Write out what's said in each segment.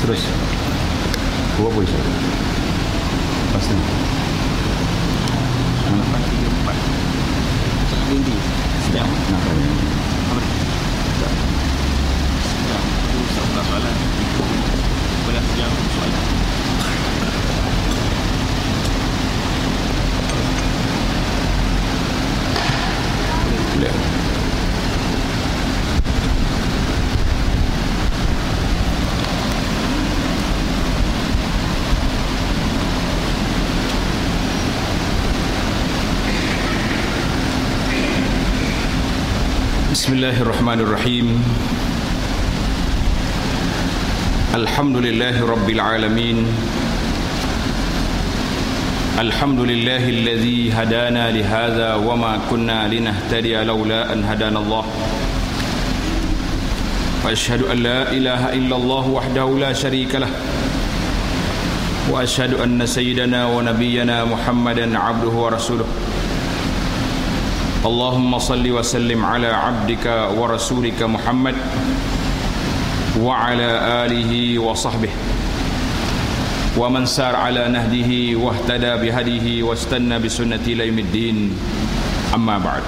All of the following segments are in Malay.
Terus Dua apa Isyak? Lepas ni Lepas 3-4 Sangat tinggi Sejam nak tanya Sejam Itu sebelah soalan Belas jam soalan boleh. Bismillahirrahmanirrahim. Alhamdulillahi rabbil alamin. Alhamdulillahilladzi hadana lihadza wama kunna linahtadiya laula an hadanallah. Wa asyhadu an la ilaha illallah wahdahu la syarika lah. Wa asyhadu anna sayyidana wa nabiyyana Muhammadan abduhu wa rasuluh. Allahumma salli wa sallim ala abdika wa rasulika Muhammad wa ala alihi wa sahbihi wa man sar ala nahdihi wa ihtada bihadihi wa istanna bisunnati ila yaumiddin. Amma ba'd.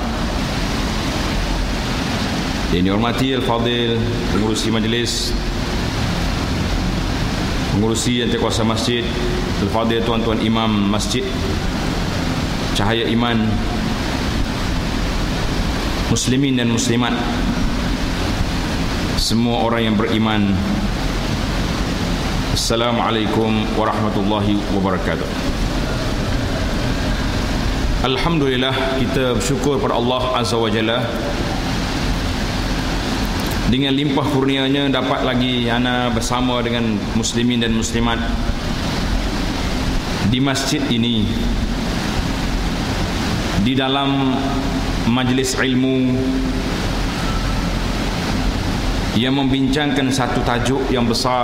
Yang dihormati al-fadil pengurusi majlis, pengurusi yang terkuasa masjid, al-fadil tuan-tuan imam masjid Cahaya Iman, muslimin dan muslimat, semua orang yang beriman. Assalamualaikum warahmatullahi wabarakatuh. Alhamdulillah, kita bersyukur pada Allah Azza wa Jalla, dengan limpah kurnianya dapat lagi ana bersama dengan muslimin dan muslimat di masjid ini, di dalam majlis ilmu yang membincangkan satu tajuk yang besar,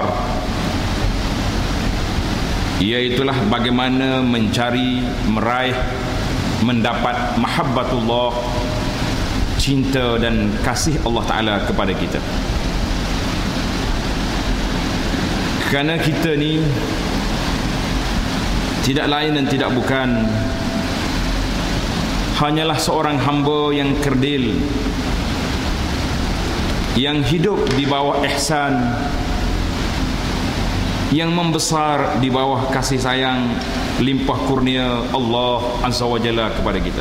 iaitulah bagaimana mencari, meraih, mendapat mahabbatullah, cinta dan kasih Allah Ta'ala kepada kita. Kerana kita ni tidak lain dan tidak bukan hanyalah seorang hamba yang kerdil, yang hidup di bawah ihsan, yang membesar di bawah kasih sayang limpah kurnia Allah Azza wa Jalla kepada kita.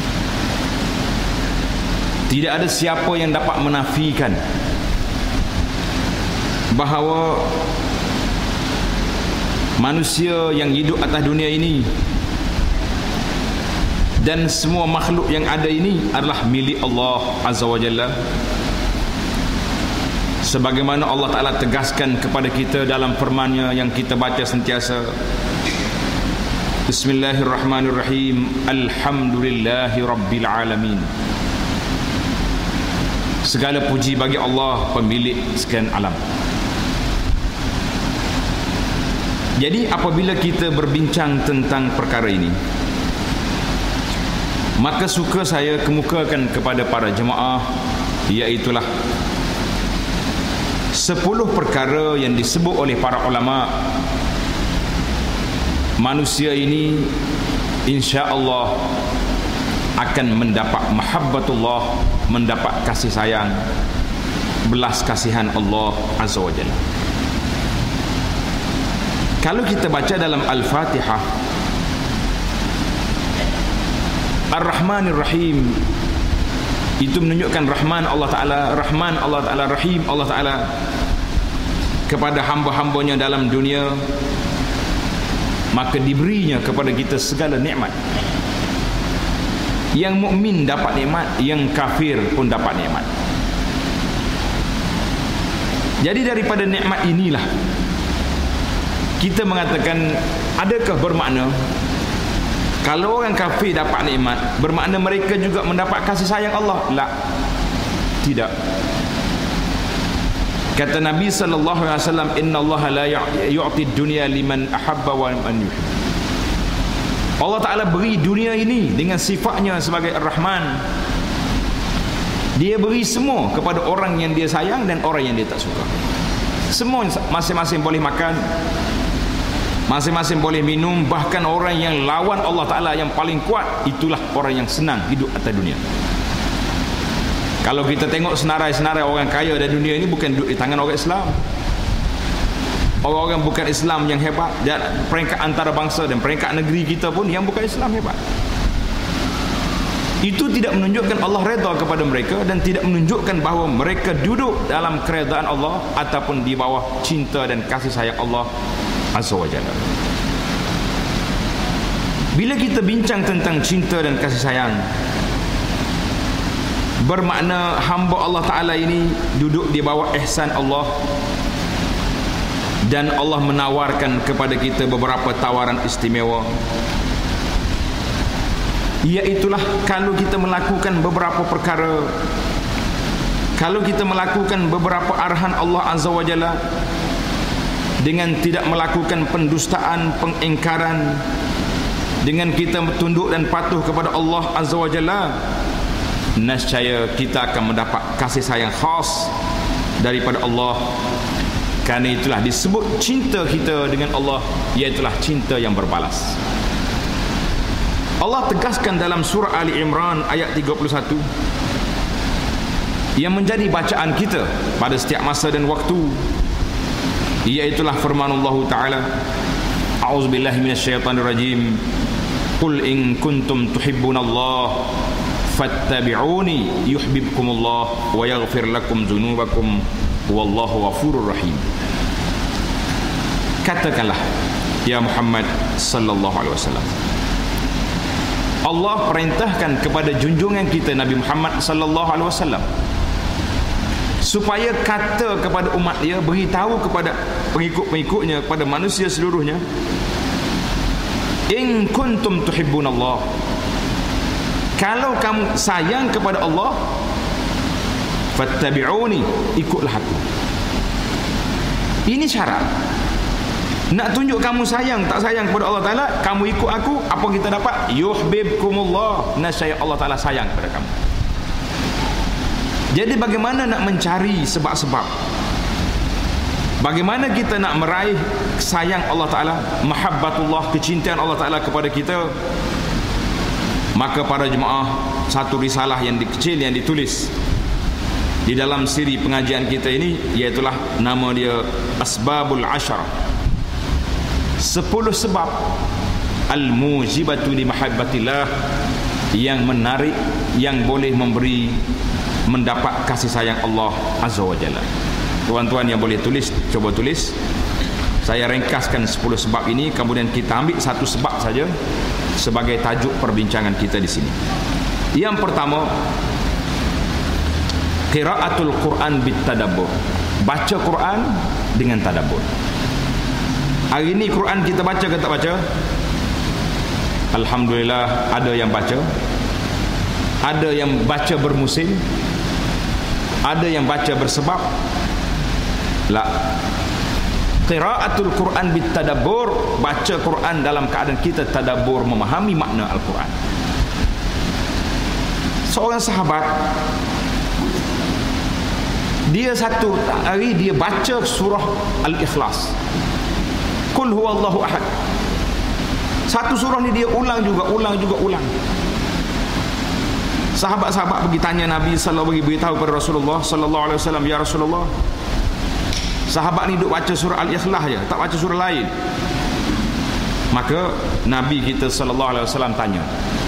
Tidak ada siapa yang dapat menafikan bahawa manusia yang hidup atas dunia ini dan semua makhluk yang ada ini adalah milik Allah Azza wa Jalla, sebagaimana Allah Ta'ala tegaskan kepada kita dalam firman-Nya yang kita baca sentiasa. Bismillahirrahmanirrahim. Alhamdulillahi rabbil alamin. Segala puji bagi Allah, pemilik sekalian alam. Jadi apabila kita berbincang tentang perkara ini, maka suka saya kemukakan kepada para jemaah, iaitulah 10 perkara yang disebut oleh para ulama manusia ini insya-Allah akan mendapat mahabbatullah, mendapat kasih sayang, belas kasihan Allah Azza wa Jalla. Kalau kita baca dalam Al-Fatihah, Ar-Rahmanir Rahim, itu menunjukkan Rahman Allah Ta'ala, Rahman Allah Ta'ala, Rahim Allah Ta'ala kepada hamba-hambanya dalam dunia, maka diberinya kepada kita segala nikmat. Yang mukmin dapat nikmat, yang kafir pun dapat nikmat. Jadi daripada nikmat inilah kita mengatakan, adakah bermakna kalau orang kafir dapat nikmat bermakna mereka juga mendapat kasih sayang Allah? La, tidak. Kata Nabi sallallahu alaihi wasallam, innallaha la yu'ti dunya liman ahabba wa man yuhib. Allah Ta'ala beri dunia ini dengan sifatnya sebagai Ar-Rahman. Dia beri semua kepada orang yang dia sayang dan orang yang dia tak suka. Semua masing-masing boleh makan, masing-masing boleh minum. Bahkan orang yang lawan Allah Ta'ala yang paling kuat, itulah orang yang senang hidup atas dunia. Kalau kita tengok senarai-senarai orang kaya di dunia ini, bukan duduk di tangan orang Islam. Orang-orang bukan Islam yang hebat, dan peringkat antarabangsa dan peringkat negeri kita pun yang bukan Islam hebat. Itu tidak menunjukkan Allah redha kepada mereka, dan tidak menunjukkan bahawa mereka duduk dalam keredaan Allah ataupun di bawah cinta dan kasih sayang Allah Azza wa Jalla. Bila kita bincang tentang cinta dan kasih sayang, bermakna hamba Allah Ta'ala ini duduk di bawah ihsan Allah, dan Allah menawarkan kepada kita beberapa tawaran istimewa. Iaitulah kalau kita melakukan beberapa perkara, kalau kita melakukan beberapa arahan Allah Azza wa Jalla dengan tidak melakukan pendustaan, pengingkaran, dengan kita tunduk dan patuh kepada Allah Azza wa Jalla, nescaya kita akan mendapat kasih sayang khas daripada Allah. Kerana itulah disebut cinta kita dengan Allah, iaitulah cinta yang berbalas. Allah tegaskan dalam surah Ali Imran ayat 31, yang menjadi bacaan kita pada setiap masa dan waktu, iaitulah firman Allah Ta'ala, a'udzubillahi minasyaitanirrajim, qul in kuntum tuhibbunallah fattabi'uni yuhibbukumullah wa yaghfir lakum dzunubakum wallahu ghafurur rahim. Katakanlah ya Muhammad sallallahu alaihi wasallam, Allah perintahkan kepada junjungan kita Nabi Muhammad sallallahu alaihi wasallam supaya kata kepada umat dia, beritahu kepada pengikut-pengikutnya, kepada manusia seluruhnya, in kuntum tuhibbunallah, kalau kamu sayang kepada Allah, fattabi'uni, ikutlah aku. Ini syarat. Nak tunjuk kamu sayang tak sayang kepada Allah Ta'ala, kamu ikut aku, apa kita dapat? Yuhibbukumullah, nescaya Allah Ta'ala sayang kepada kamu. Jadi bagaimana nak mencari sebab-sebab, bagaimana kita nak meraih sayang Allah Ta'ala, mahabbatullah, kecintaan Allah Ta'ala kepada kita? Maka para jemaah, satu risalah yang kecil yang ditulis di dalam siri pengajian kita ini, iaitulah nama dia Asbabul Ashar, 10 sebab al-mujibatu li mahabbatillah, yang menarik, yang boleh memberi, mendapat kasih sayang Allah Azza wa Jalla. Tuan-tuan yang boleh tulis, coba tulis. Saya ringkaskan 10 sebab ini, kemudian kita ambil satu sebab saja sebagai tajuk perbincangan kita di sini. Yang pertama, qiraatul Quran bitadabbur, baca Quran dengan tadabbur. Hari ini Quran kita baca ke tak baca? Alhamdulillah, ada yang baca, ada yang baca bermusim, ada yang baca bersebab. La, qiraatul Quran bitadabbur, baca Quran dalam keadaan kita tadabbur, memahami makna Al-Quran. Seorang sahabat, dia satu hari dia baca surah Al-Ikhlas, Qul huwallahu ahad. Satu surah ni dia ulang juga. Sahabat-sahabat pergi tanya Nabi sallallahu alaihi wasallam, beritahu kepada Rasulullah sallallahu alaihi wasallam, ya Rasulullah, sahabat ni duk baca surah Al-Ikhlas je, tak baca surah lain. Maka Nabi kita sallallahu alaihi wasallam tanya,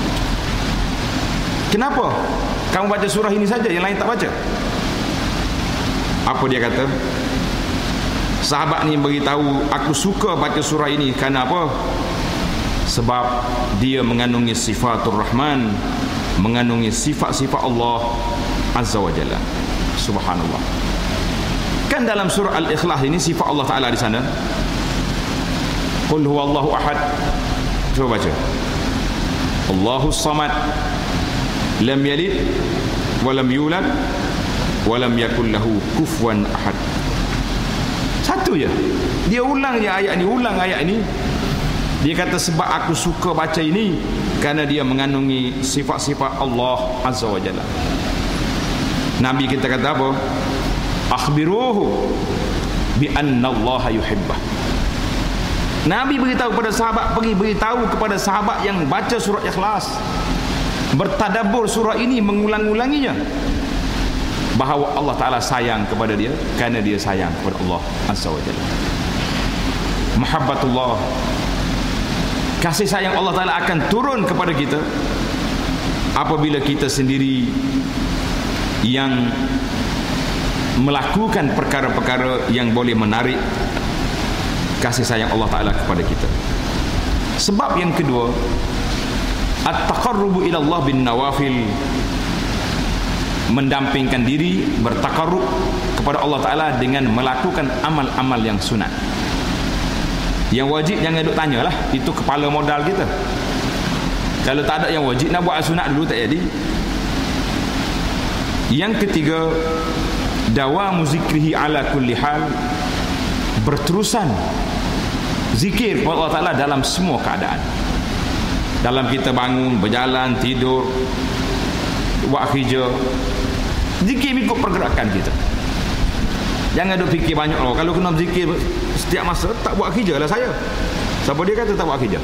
kenapa kamu baca surah ini saja, yang lain tak baca? Apa dia kata? Sahabat ni beritahu, aku suka baca surah ini kerana apa? Sebab dia mengandungi sifatul Rahman, mengandungi sifat-sifat Allah Azza wa Jalla. Subhanallah. Kan dalam surah Al-Ikhlas ini sifat Allah Ta'ala di sana. Qul huwallahu ahad. Coba baca. Allahus samad, lam yalid wa lam yulad wa lam yakul lahu kufuwan ahad. Satu je. Dia ulang je ayat ni, ulang ayat ni. Dia kata sebab aku suka baca ini kerana dia mengandungi sifat-sifat Allah Azza wa Jalla. Nabi kita kata apa? Akhbiruhu bi annallaha yuhibbah. Nabi beritahu kepada sahabat, pergi beritahu kepada sahabat yang baca surah Ikhlas, bertadabbur surah ini, mengulang-ulanginya, bahawa Allah Ta'ala sayang kepada dia kerana dia sayang kepada Allah Azza wa Jalla. Mahabbatullah, kasih sayang Allah Ta'ala akan turun kepada kita apabila kita sendiri yang melakukan perkara-perkara yang boleh menarik kasih sayang Allah Ta'ala kepada kita. Sebab yang kedua, at-taqarrubu ila Allah bin nawafil, mendampingkan diri, bertakarrub kepada Allah Ta'ala dengan melakukan amal-amal yang sunat. Yang wajib jangan duk tanyalah, itu kepala modal kita. Kalau tak ada yang wajib, nak buat sunat dulu tak jadi. Yang ketiga, dawamu zikrihi ala kulli hal, berterusan zikir kepada Allah Ta'ala dalam semua keadaan. Dalam kita bangun, berjalan, tidur, buat kerja, zikir ikut pergerakan kita. Jangan duk fikir banyak loh. Kalau kena zikir setiap masa, tak buat kerja lah saya. Siapa dia kata tak buat kerja?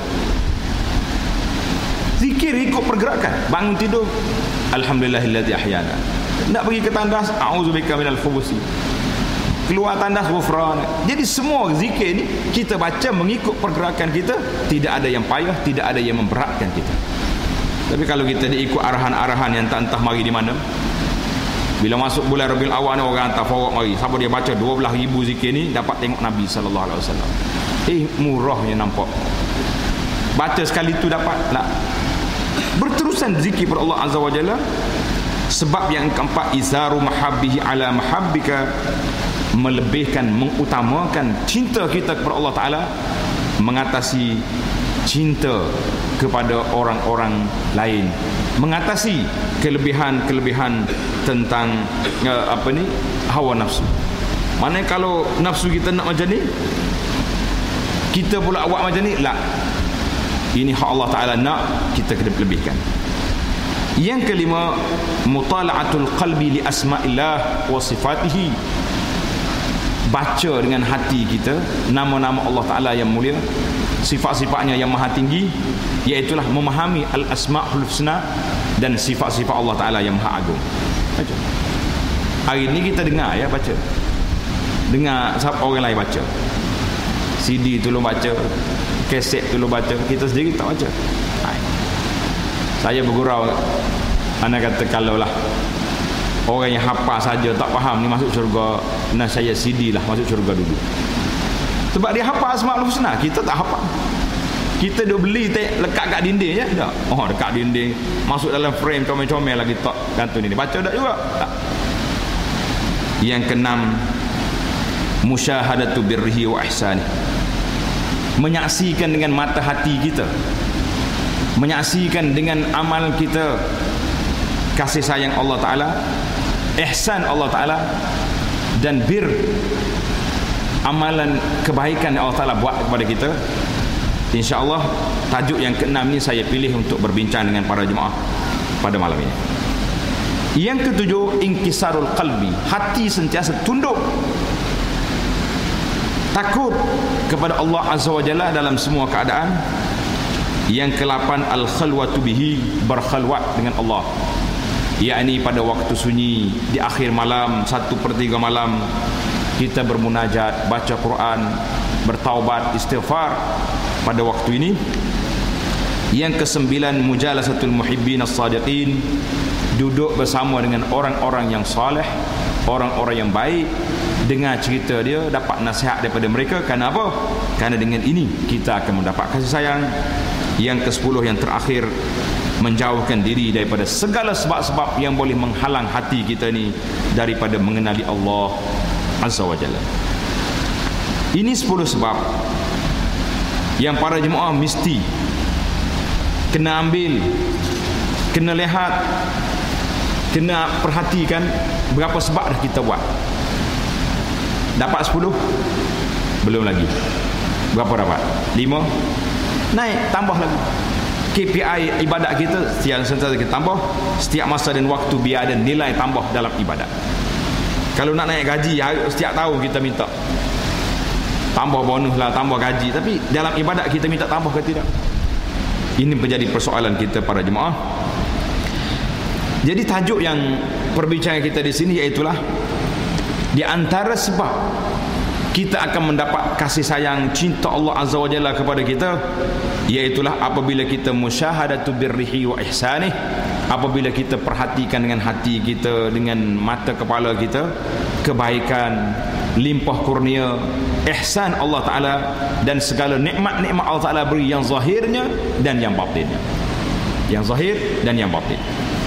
Zikir ikut pergerakan. Bangun tidur, alhamdulillahilladzi ahyana. Nak pergi ke tandas, a'udzubika minal khubusi. Keluar tandas, ghufran. Jadi semua zikir ni kita baca mengikut pergerakan kita, tidak ada yang payah, tidak ada yang memberatkan kita. Tapi kalau kita diikut arahan-arahan yang tak entah mari di mana, bila masuk bulan Rabiul Awal ni orang hantar forward mari, siapa dia baca 12,000 zikir ni dapat tengok Nabi sallallahu alaihi wasallam. Murahnya nampak. Baca sekali tu dapat lah. Berterusan zikir kepada Allah Azza wa Jalla. Sebab yang keempat, izaru mahabbihi ala mahabbika, melebihkan, mengutamakan cinta kita kepada Allah Ta'ala mengatasi cinta kepada orang-orang lain, mengatasi kelebihan-kelebihan tentang hawa nafsu. Mana kalau nafsu kita nak macam ni, kita pula buat macam ni, lah, ini hak Allah Ta'ala nak, kita kena lebihkan. Yang kelima, mutala'atul qalbi li asma'illah wa sifatihi, baca dengan hati kita nama-nama Allah Ta'ala yang mulia, sifat-sifatnya yang maha tinggi, iaitulah memahami al-asma'ul husna dan sifat-sifat Allah Ta'ala yang maha agung. Baca. Hari ni kita dengar ya, baca. Dengar orang lain baca. CD tu lo baca, kaset tu lo baca, kita sendiri tak baca. Saya bergurau, anda kata kalau lah orang yang hafal saja tak faham ni masuk syurga, nah saya CD lah masuk syurga dulu. Sebab dia hafal Asmaul Husna, kita tak hafal. Kita dah beli lekat kat dinding je, dah. Oh, dekat dinding, masuk dalam frame comel-comel lagi tak gantung ni. Baca tak juga? Tak. Yang keenam, musyahadatu birrihi wa ihsani, menyaksikan dengan mata hati kita, menyaksikan dengan amal kita kasih sayang Allah Ta'ala, ihsan Allah Ta'ala, dan bir, amalan kebaikan yang Allah Ta'ala buat kepada kita. InsyaAllah tajuk yang keenam ni saya pilih untuk berbincang dengan para jemaah pada malam ini. Yang ketujuh, inkisarul qalbi, hati sentiasa tunduk, takut kepada Allah Azza wa Jalla dalam semua keadaan. Yang ke-8, al-khalwatu bihi, berkhalwat dengan Allah, yakni pada waktu sunyi di akhir malam, 1/3 malam kita bermunajat, baca Quran, bertaubat, istighfar pada waktu ini. Yang ke-9, mujalasatul muhibbin as-sadiqin, duduk bersama dengan orang-orang yang saleh, orang-orang yang baik, dengar cerita dia, dapat nasihat daripada mereka. Kerana apa? Kerana dengan ini kita akan mendapat kasih sayang. Yang ke-10, yang terakhir, menjauhkan diri daripada segala sebab-sebab yang boleh menghalang hati kita ni daripada mengenali Allah Azza wa Jalla. Ini 10 sebab yang para jemaah mesti kena ambil, kena lihat, kena perhatikan berapa sebab dah kita buat. Dapat 10? Belum lagi. Berapa dapat? 5? Naik, tambah lagi. KPI ibadat kita sentiasa kita tambah. Setiap masa dan waktu biar ada nilai tambah dalam ibadat. Kalau nak naik gaji, setiap tahun kita minta tambah bonus lah, tambah gaji, tapi dalam ibadat kita minta tambah ke tidak? Ini menjadi persoalan kita para jemaah. Jadi tajuk yang perbincangan kita di sini iaitulah di antara sebab kita akan mendapat kasih sayang cinta Allah Azza wa Jalla kepada kita, iaitulah apabila kita musyahadatu birrihi wa ihsanih, apabila kita perhatikan dengan hati kita, dengan mata kepala kita kebaikan, limpah kurnia, ihsan Allah Ta'ala dan segala nikmat-nikmat Allah Ta'ala beri, yang zahirnya dan yang batinnya, yang zahir dan yang batin.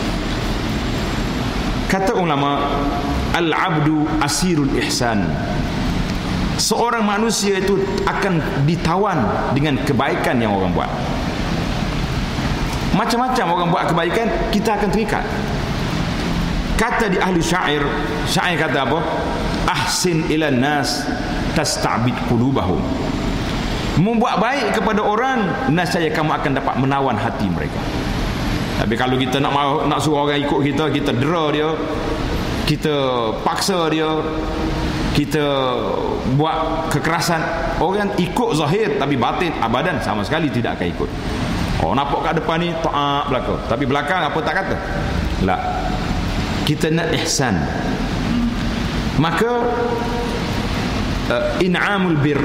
Kata ulama, al-abdu asirul ihsan. Seorang manusia itu akan ditawan dengan kebaikan yang orang buat. Macam-macam orang buat kebaikan, kita akan terikat. Kata di ahli syair kata apa? Ahsin ilan nas tasta'bid qulubahum. Membuat baik kepada orang, nescaya kamu akan dapat menawan hati mereka. Tapi kalau kita nak suruh orang ikut kita, kita dera dia, kita paksa dia, kita buat kekerasan, orang ikut zahir tapi batin abadan sama sekali tidak akan ikut. Oh, nampak kat depan ni taat belakang, tapi belakang apa tak kata? La. Kita nak ihsan. Maka in'amul bir,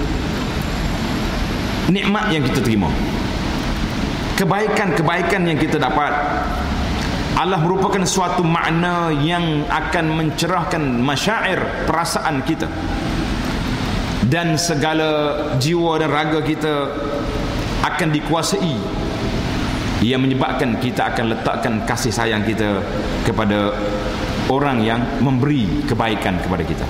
nikmat yang kita terima, kebaikan-kebaikan yang kita dapat, Allah merupakan suatu makna yang akan mencerahkan masyair, perasaan kita, dan segala jiwa dan raga kita akan dikuasai, yang menyebabkan kita akan letakkan kasih sayang kita kepada orang yang memberi kebaikan kepada kita.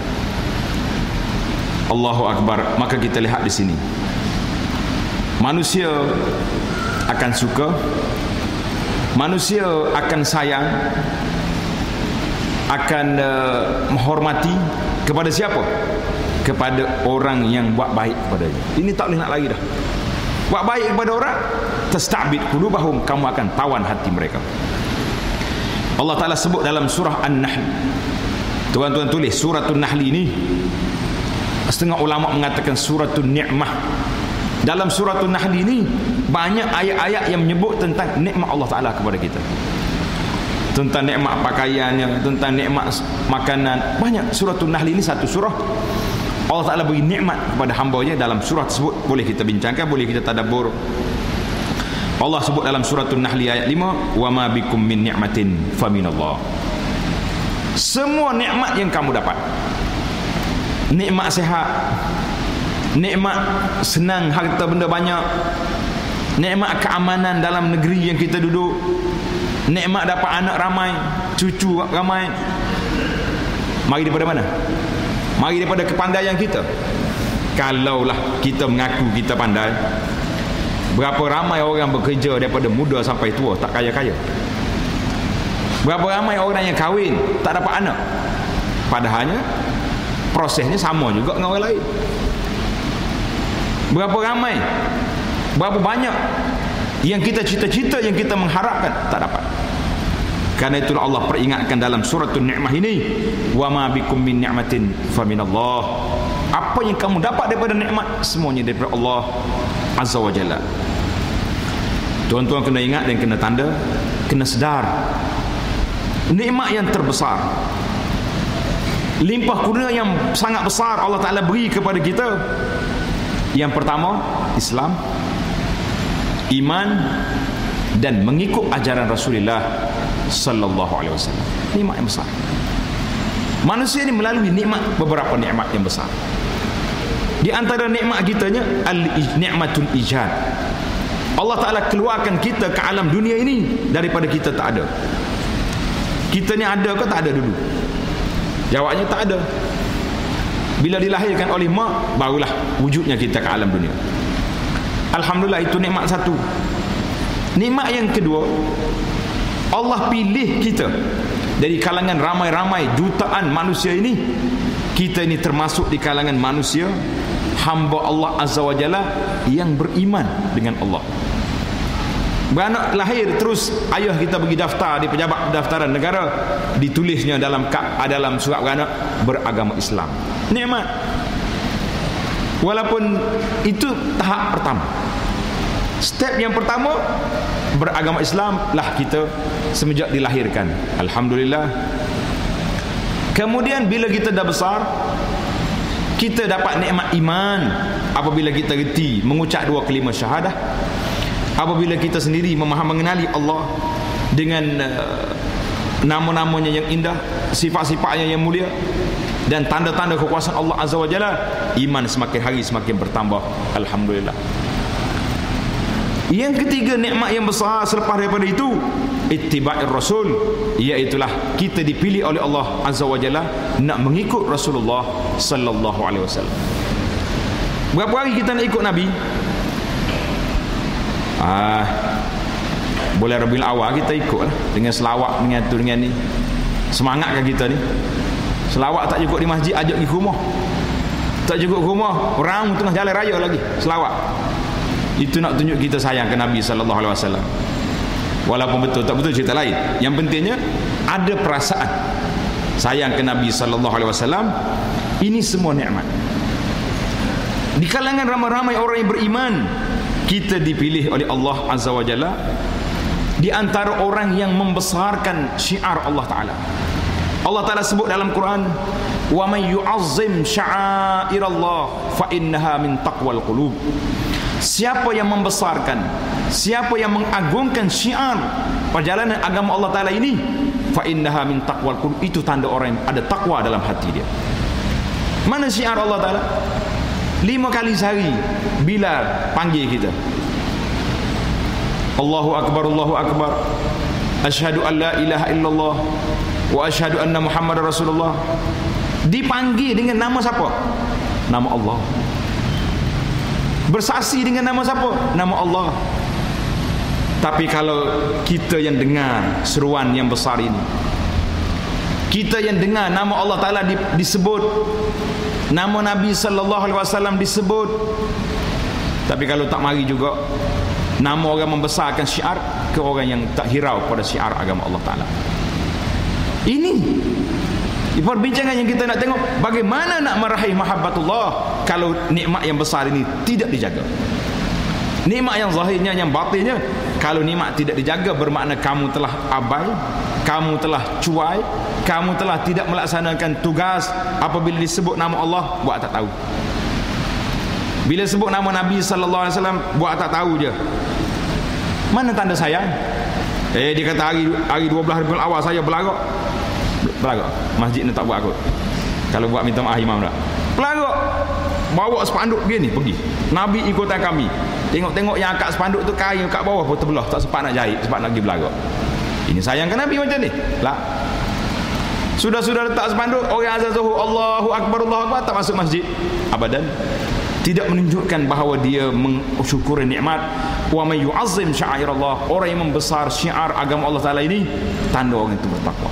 Allahu Akbar. Maka kita lihat di sini, manusia akan suka, manusia akan sayang, akan menghormati kepada siapa? Kepada orang yang buat baik kepadanya. Ini tak boleh nak lari dah. Buat baik kepada orang, tasta'bid qulubahum, kamu akan tawan hati mereka. Allah Ta'ala sebut dalam surah An-Nahl. Tuan-tuan tulis suratul Nahl ini, setengah ulama mengatakan suratul ni'mah. Dalam suratul Nahl ini banyak ayat-ayat yang menyebut tentang nikmat Allah Ta'ala kepada kita, tentang nikmat pakaiannya, tentang nikmat makanan. Banyak. Suratul Nahl ini satu surah Allah Ta'ala beri nikmat kepada hamba-Nya. Dalam surah tersebut boleh kita bincangkan, boleh kita tadabbur. Allah sebut dalam suratul Nahl ayat 5, wa ma bikum min ni'matin faminallah. Semua nikmat yang kamu dapat, nikmat sihat, nikmat senang harta benda banyak, nikmat keamanan dalam negeri yang kita duduk, nikmat dapat anak ramai, cucu ramai, mari daripada mana? Mari daripada kepandaian kita. Kalaulah kita mengaku kita pandai, berapa ramai orang bekerja daripada muda sampai tua tak kaya-kaya? Berapa ramai orang yang kahwin tak dapat anak, padahalnya prosesnya sama juga dengan orang lain. Berapa ramai, berapa banyak yang kita cita-cita, yang kita mengharapkan tak dapat. Karena itulah Allah peringatkan dalam suratul Ni'mah ini, wa ma bikum min ni'matin faminallah. Apa yang kamu dapat daripada nikmat, semuanya daripada Allah Azza wa Jalla. Tuan-tuan kena ingat dan kena tanda, kena sedar, nikmat yang terbesar, limpah kurnia yang sangat besar Allah Ta'ala beri kepada kita. Yang pertama, Islam, iman, dan mengikut ajaran Rasulullah Sallallahu Alaihi Wasallam. Nikmat yang besar. Manusia ini melalui nikmat, beberapa nikmat yang besar. Di antara nikmat kitanya al-ni'matul ijad. Allah Ta'ala keluarkan kita ke alam dunia ini daripada kita tak ada. Kita ni ada ke tak ada dulu? Jawabnya tak ada. Bila dilahirkan oleh mak, barulah wujudnya kita ke alam dunia. Alhamdulillah, itu nikmat satu. Nikmat yang kedua, Allah pilih kita dari kalangan ramai-ramai jutaan manusia ini. Kita ini termasuk di kalangan manusia hamba Allah Azza wa Jalla yang beriman dengan Allah. Beranak lahir, terus ayah kita pergi daftar di pejabat pendaftaran negara, ditulisnya dalam surat beranak beragama Islam. Nikmat. Walaupun itu tahap pertama. Step yang pertama, beragama Islam lah kita semenjak dilahirkan. Alhamdulillah. Kemudian bila kita dah besar, kita dapat nikmat iman apabila kita reti mengucap dua kalimah syahadah, apabila kita sendiri mengenali Allah dengan nama-namanya yang indah, sifat-sifatnya yang mulia, dan tanda-tanda kekuasaan Allah Azza wa Jalla, iman semakin hari semakin bertambah. Alhamdulillah. Yang ketiga nikmat yang besar selepas daripada itu, ittiba'ir rasul, iaitulah kita dipilih oleh Allah Azza wa Jalla nak mengikut Rasulullah sallallahu alaihi wasallam. Berapa hari kita nak ikut Nabi? Boleh Rabiul Awal kita ikut lah, dengan selawat, dengan tu, dengan ni. Semangatkan kita ni. Selawat tak cukup di masjid, ajak pergi ke rumah. Tak cukup ke rumah, orang tengah jalan raya lagi selawat. Itu nak tunjuk kita sayang ke Nabi sallallahu alaihi wasallam. Walaupun betul tak betul cerita lain. Yang pentingnya ada perasaan sayang ke Nabi sallallahu alaihi wasallam. Ini semua nikmat. Di kalangan ramai-ramai orang yang beriman, kita dipilih oleh Allah Azza wa Jalla di antara orang yang membesarkan syiar Allah Ta'ala. Allah Ta'ala sebut dalam Quran, wa man yu'azzim sya'airallah fa innaha min taqwal qulub. Siapa yang membesarkan, siapa yang mengagungkan syiar perjalanan agama Allah Ta'ala ini, fa innaha min taqwal qulub, itu tanda orang yang ada takwa dalam hati dia. Mana syiar Allah Ta'ala? 5 kali sehari Bilal panggil kita, Allahu Akbar, Allahu Akbar, asyhadu an la ilaha illallah wa asyhadu anna Muhammadar Rasulullah. Dipanggil dengan nama siapa? Nama Allah. Bersaksi dengan nama siapa? Nama Allah. Tapi kalau kita yang dengar seruan yang besar ini, kita yang dengar nama Allah Ta'ala disebut, nama Nabi sallallahu alaihi wasallam disebut, tapi kalau tak mari juga nama orang membesarkan syiar ke orang yang tak hirau pada syiar agama Allah Ta'ala. Ini perbincangan yang kita nak tengok, bagaimana nak meraih mahabbatullah kalau nikmat yang besar ini tidak dijaga. Nikmat yang zahirnya, yang batinnya, kalau nikmat tidak dijaga, bermakna kamu telah abai, kamu telah cuai, kamu telah tidak melaksanakan tugas. Apabila disebut nama Allah, buat tak tahu. Bila sebut nama Nabi sallallahu alaihi wasallam, buat tak tahu je. Mana tanda sayang? Dia kata hari 12 Rabiul Awal saya belagak. Masjid ni tak buat kot. Kalau buat minta maaf imam dah. Belagak. Bawa spanduk gini pergi. Nabi ikutan kami. Tengok-tengok yang angkat spanduk tu kain kat bawah pun terbelah, tak sempat nak jahit, sempat nak pergi belagak. Ini sayangkan Nabi macam ni. Lah. Sudah letak spanduk, orang azan zuhur, Allahu Akbar, Allahu Akbar, tak masuk masjid. Abadan. Tidak menunjukkan bahawa dia mensyukuri nikmat. Wa may yu'azzim sya'airallah, orang yang membesar syiar agama Allah Ta'ala ini, tanda orang itu bertakwa.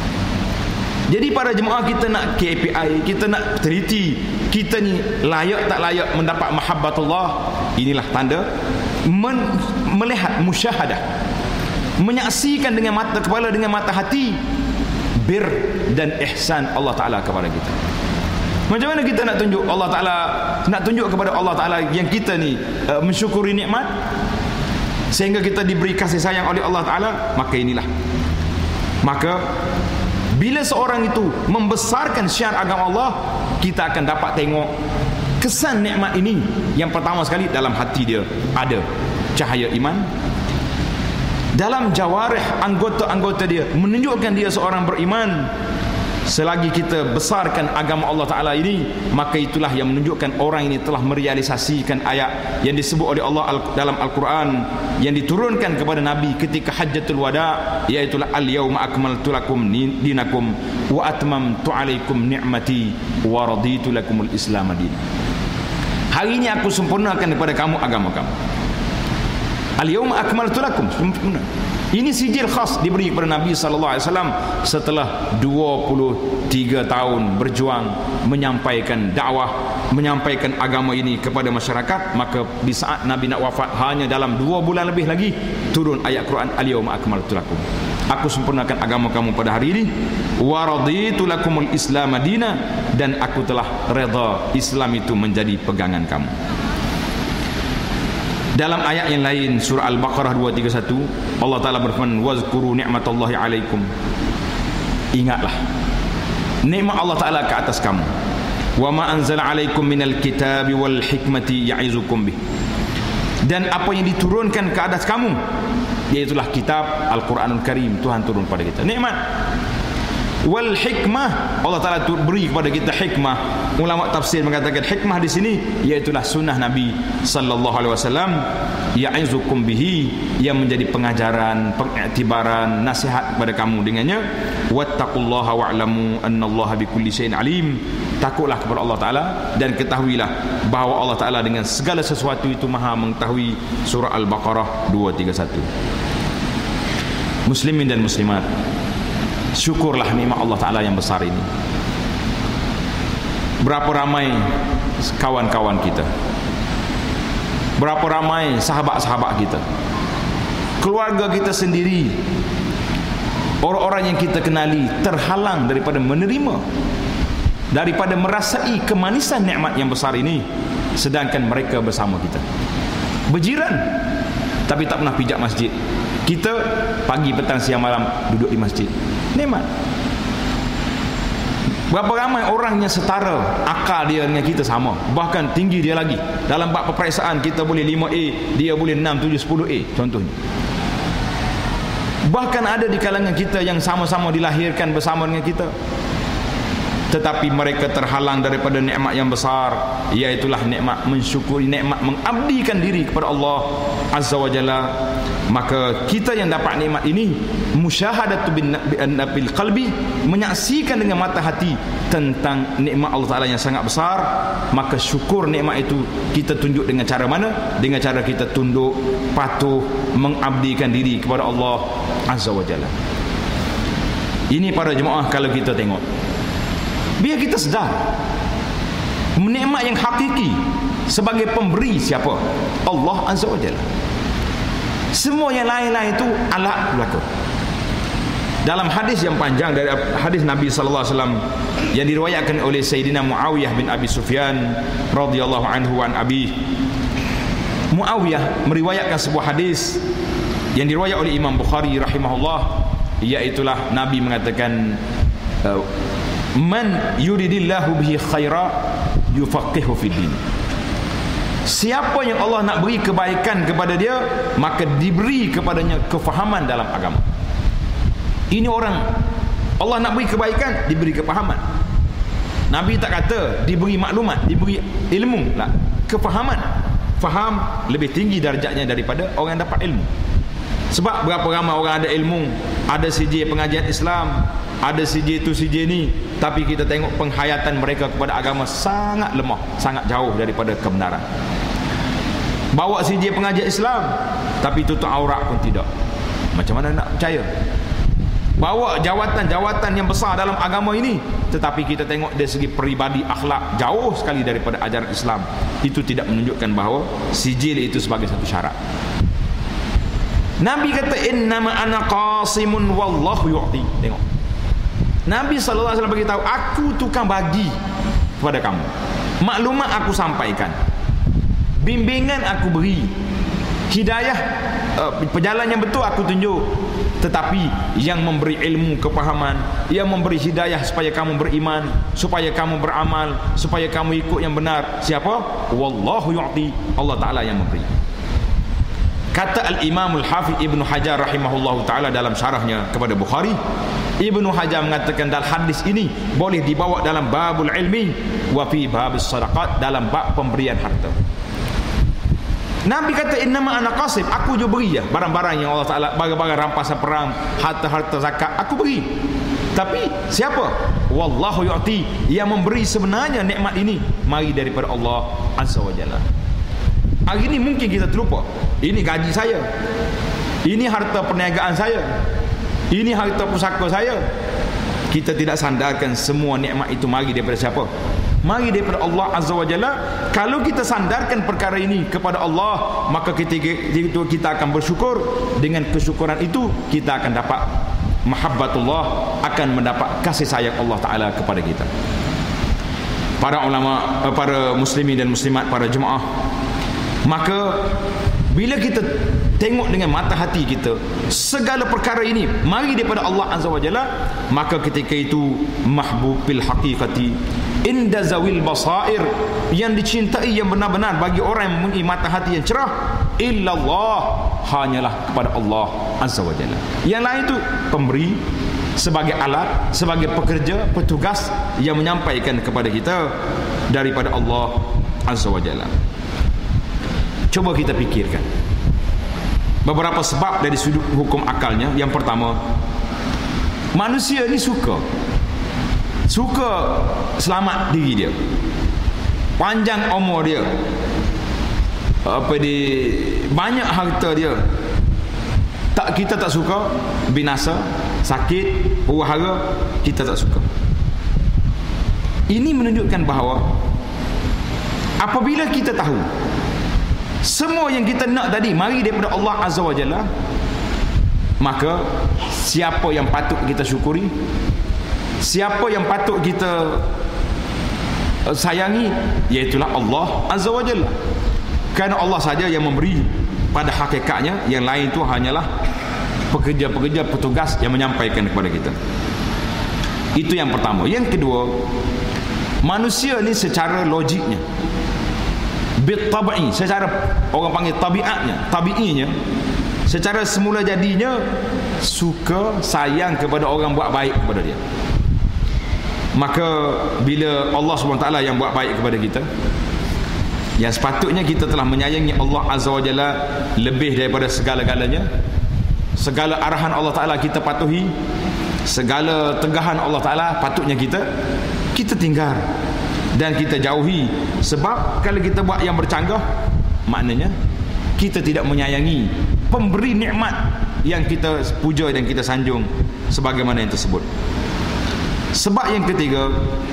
Jadi para jemaah, kita nak KPI, kita nak teliti kita ni layak tak layak mendapat mahabbatullah. Inilah tanda melihat, musyahadah, menyaksikan dengan mata kepala, dengan mata hati bir dan ihsan Allah Ta'ala kepada kita. Macam mana kita nak tunjuk Allah Ta'ala, nak tunjuk kepada Allah Ta'ala yang kita ni mensyukuri nikmat sehingga kita diberi kasih sayang oleh Allah Ta'ala? Maka inilah, maka bila seorang itu membesarkan syiar agama Allah, kita akan dapat tengok kesan nikmat ini. Yang pertama sekali, dalam hati dia ada cahaya iman, dalam jawarih anggota-anggota dia menunjukkan dia seorang beriman. Selagi kita besarkan agama Allah Ta'ala ini, maka itulah yang menunjukkan orang ini telah merealisasikan ayat yang disebut oleh Allah dalam Al-Quran, yang diturunkan kepada Nabi ketika Hajjatul Wada, iaitulah al-yawma akmaltu lakum dinakum wa atmamtu alaikum ni'mati wa raditu lakumul Islam din. Hari ini aku sempurnakan kepada kamu agama kamu. Al-yawma akmaltu lakum, sempurna. Ini sijil khas diberi kepada Nabi sallallahu alaihi wasallam setelah 23 tahun berjuang menyampaikan dakwah, menyampaikan agama ini kepada masyarakat. Maka di saat Nabi nak wafat, hanya dalam 2 bulan lebih lagi turun ayat Quran, al-yawma akmaltu lakum. aku sempurnakan agama kamu pada hari ini. Wa raditu lakumul Islam madina, dan aku telah redha Islam itu menjadi pegangan kamu. Dalam ayat yang lain surah Al-Baqarah 231 Allah Ta'ala berfirman, wazkuru ni'matallahi alaikum, ingatlah nikmat Allah Ta'ala ke atas kamu. Wa ma anzala alaikum minal kitabi wal hikmati ya'izukum bih, dan apa yang diturunkan ke atas kamu, iaitulah kitab Al-Quranul Karim. Tuhan turun pada kita nikmat. Wal hikmah, Allah Ta'ala beri kepada kita hikmah. Ulama tafsir mengatakan hikmah di sini iaitulah sunnah Nabi sallallahu alaihi wasallam, ya'izukum bihi, yang menjadi pengajaran, pengiktibaran, nasihat kepada kamu dengannya. Wattaqullaha wa'lamu annallaha bikulli syai'in alim, takutlah kepada Allah Ta'ala dan ketahuilah bahawa Allah Ta'ala dengan segala sesuatu itu maha mengetahui. Surah Al-Baqarah 231. Muslimin dan muslimat, syukurlah nikmat Allah Ta'ala yang besar ini. Berapa ramai kawan-kawan kita, berapa ramai sahabat-sahabat kita, keluarga kita sendiri, orang-orang yang kita kenali terhalang daripada menerima, daripada merasai kemanisan nikmat yang besar ini, sedangkan mereka bersama kita, berjiran tapi tak pernah pijak masjid. Kita pagi, petang, siang, malam duduk di masjid. Nikmat. Berapa ramai orang yang setara akal dia dengan kita sama, bahkan tinggi dia lagi. Dalam bab peperiksaan kita boleh 5A, dia boleh 6, 7, 10A contohnya. Bahkan ada di kalangan kita yang sama-sama dilahirkan bersama dengan kita, tetapi mereka terhalang daripada nikmat yang besar, iaitulah nikmat mensyukuri, nikmat mengabdikan diri kepada Allah Azza wa Jalla. Maka kita yang dapat nikmat ini, musyahadatu bil qalbi, menyaksikan dengan mata hati tentang nikmat Allah Ta'ala yang sangat besar, maka syukur nikmat itu kita tunjuk dengan cara mana? Dengan cara kita tunduk, patuh, mengabdikan diri kepada Allah Azza wa Jalla. Ini para jemaah, kalau kita tengok, biar kita sedar nikmat yang hakiki sebagai pemberi siapa? Allah Azza wa Jalla. Semua yang lain-lain itu alat belaka. Dalam hadis yang panjang dari hadis Nabi sallallahu alaihi wasallam yang diriwayatkan oleh Sayyidina Muawiyah bin Abi Sufyan radhiyallahu anhu an abi, Muawiyah meriwayatkan sebuah hadis yang diriwayatkan oleh Imam Bukhari rahimahullah, iaitulah Nabi mengatakan, man yuridillahu bihi khaira yufaqihu fid din. Siapa yang Allah nak beri kebaikan kepada dia, maka diberi kepadanya kefahaman dalam agama. Ini orang Allah nak beri kebaikan, diberi kefahaman. Nabi tak kata diberi maklumat, diberi ilmu lah, kefahaman. Faham lebih tinggi darjatnya daripada orang yang dapat ilmu. Sebab berapa ramai orang ada ilmu, ada CJ pengajian Islam, ada CJ tu CJ ni, tapi kita tengok penghayatan mereka kepada agama sangat lemah, sangat jauh daripada kebenaran. Bawa CJ pengajian Islam, tapi tutup aurat pun tidak. Macam mana nak percaya? Bawa jawatan-jawatan yang besar dalam agama ini, tetapi kita tengok dari segi peribadi, akhlak jauh sekali daripada ajaran Islam. Itu tidak menunjukkan bahawa sijil itu sebagai satu syarat. Nabi kata, innama ana qasimun wallahu yu'ti. Tengok, Nabi SAW beritahu, aku tukang bagi kepada kamu, maklumat aku sampaikan, bimbingan aku beri, hidayah, perjalanan yang betul aku tunjuk. Tetapi yang memberi ilmu, kepahaman, yang memberi hidayah supaya kamu beriman, supaya kamu beramal, supaya kamu ikut yang benar, siapa? Wallahu yu'ti, Allah Ta'ala yang memberi. Kata Al-Imam Al-Hafidh Ibn Hajar rahimahullahu ta'ala dalam syarahnya kepada Bukhari, Ibn Hajar mengatakan dalam hadis ini boleh dibawa dalam babul ilmi wa fi babus sadaqat, dalam bab pemberian harta. Nabi kata, innama ana qasim, aku je beri ya barang-barang yang Allah Ta'ala, barang-barang rampasan perang, harta-harta zakat, aku beri. Tapi siapa? Wallahu yu'ti, yang memberi sebenarnya nikmat ini mari daripada Allah Azza wa Jalla. Hari ini mungkin kita terlupa, ini gaji saya, ini harta perniagaan saya, ini harta pusaka saya. Kita tidak sandarkan semua nikmat itu mari daripada siapa? Mari daripada Allah Azza wa Jalla. Kalau kita sandarkan perkara ini kepada Allah, maka kita akan bersyukur. Dengan kesyukuran itu kita akan dapat mahabbatullah, akan mendapat kasih sayang Allah Ta'ala kepada kita. Para ulama, para muslimin dan muslimat, para jemaah, maka bila kita tengok dengan mata hati kita segala perkara ini mari daripada Allah Azza wa Jalla, maka ketika itu mahbub bil haqiqati inda zawil basair, yang dicintai yang benar-benar bagi orang yang mempunyai mata hati yang cerah, illallah, hanyalah kepada Allah Azza wa Jalla. Yang lain itu pemberi, sebagai alat, sebagai pekerja, petugas yang menyampaikan kepada kita daripada Allah Azza wa Jalla. Coba kita fikirkan beberapa sebab dari sudut hukum akalnya. Yang pertama, manusia ni suka selamat diri dia, panjang umur dia, banyak harta dia. Kita tak suka binasa, sakit, huru-hara, kita tak suka. Ini menunjukkan bahawa apabila kita tahu semua yang kita nak tadi mari daripada Allah Azza wa Jalla, maka siapa yang patut kita syukuri, siapa yang patut kita sayangi, iaitulah Allah Azza wa Jalla. Kerana Allah saja yang memberi pada hakikatnya, yang lain itu hanyalah pekerja-pekerja, petugas yang menyampaikan kepada kita. Itu yang pertama. Yang kedua, manusia ni secara logiknya, bitabai, secara orang panggil tabiinya, secara semula jadinya suka sayang kepada orang buat baik kepada dia. Maka bila Allah SWT yang buat baik kepada kita, yang sepatutnya kita telah menyayangi Allah Azza wa Jalla lebih daripada segala-galanya, segala arahan Allah Ta'ala kita patuhi, segala tegahan Allah Ta'ala patutnya kita tinggal dan kita jauhi. Sebab kalau kita buat yang bercanggah, maknanya kita tidak menyayangi pemberi nikmat yang kita puja dan kita sanjung sebagaimana yang tersebut. Sebab yang ketiga,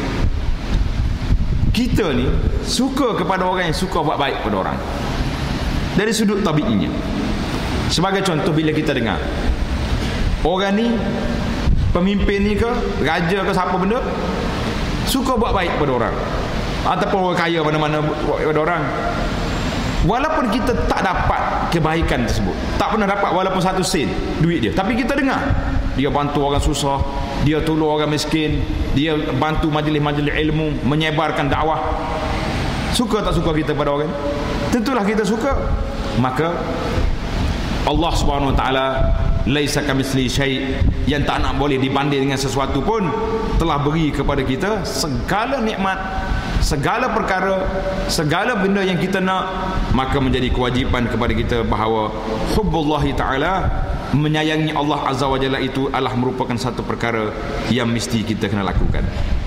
kita ni suka kepada orang yang suka buat baik pada orang dari sudut tabiinya. Sebagai contoh, bila kita dengar orang ni, pemimpin ni ke, raja ke, siapa benda, suka buat baik pada orang, ataupun orang kaya mana-mana buat pada orang, walaupun kita tak dapat kebaikan tersebut, tak pernah dapat walaupun 1 sen duit dia, tapi kita dengar dia bantu orang susah, dia tolong orang miskin, dia bantu majlis-majlis ilmu, menyebarkan dakwah. Suka tak suka kita pada orang? Tentulah kita suka. Maka Allah Subhanahu Wa Taala, laisa kamitsli syai', yang tak nak boleh dibanding dengan sesuatu pun, telah beri kepada kita segala nikmat, segala perkara, segala benda yang kita nak. Maka menjadi kewajipan kepada kita bahawa hubbullahi ta'ala, menyayangi Allah Azza wa Jalla itu adalah merupakan satu perkara yang mesti kita kena lakukan.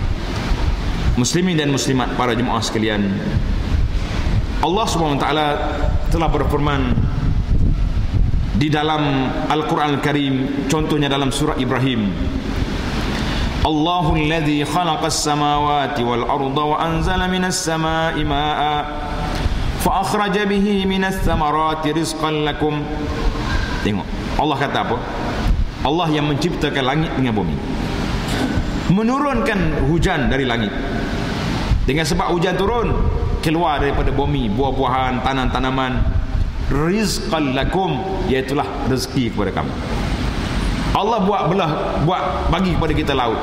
Muslimin dan muslimat, para jemaah sekalian, Allah Subhanahu wa taala telah berfirman di dalam Al-Quran Al-Karim, contohnya dalam surah Ibrahim, Allahul ladzi khalaqas samawati wal arda wa anzala minas samai maa'a fa akhraja bihi minas thamarati rizqan lakum. Tengok, Allah kata apa? Allah yang menciptakan langit dengan bumi, menurunkan hujan dari langit. Dengan sebab hujan turun, keluar daripada bumi buah-buahan, tanam-tanaman, rizqan lakum, iaitulah rezeki kepada kamu. Allah buat bagi kepada kita laut,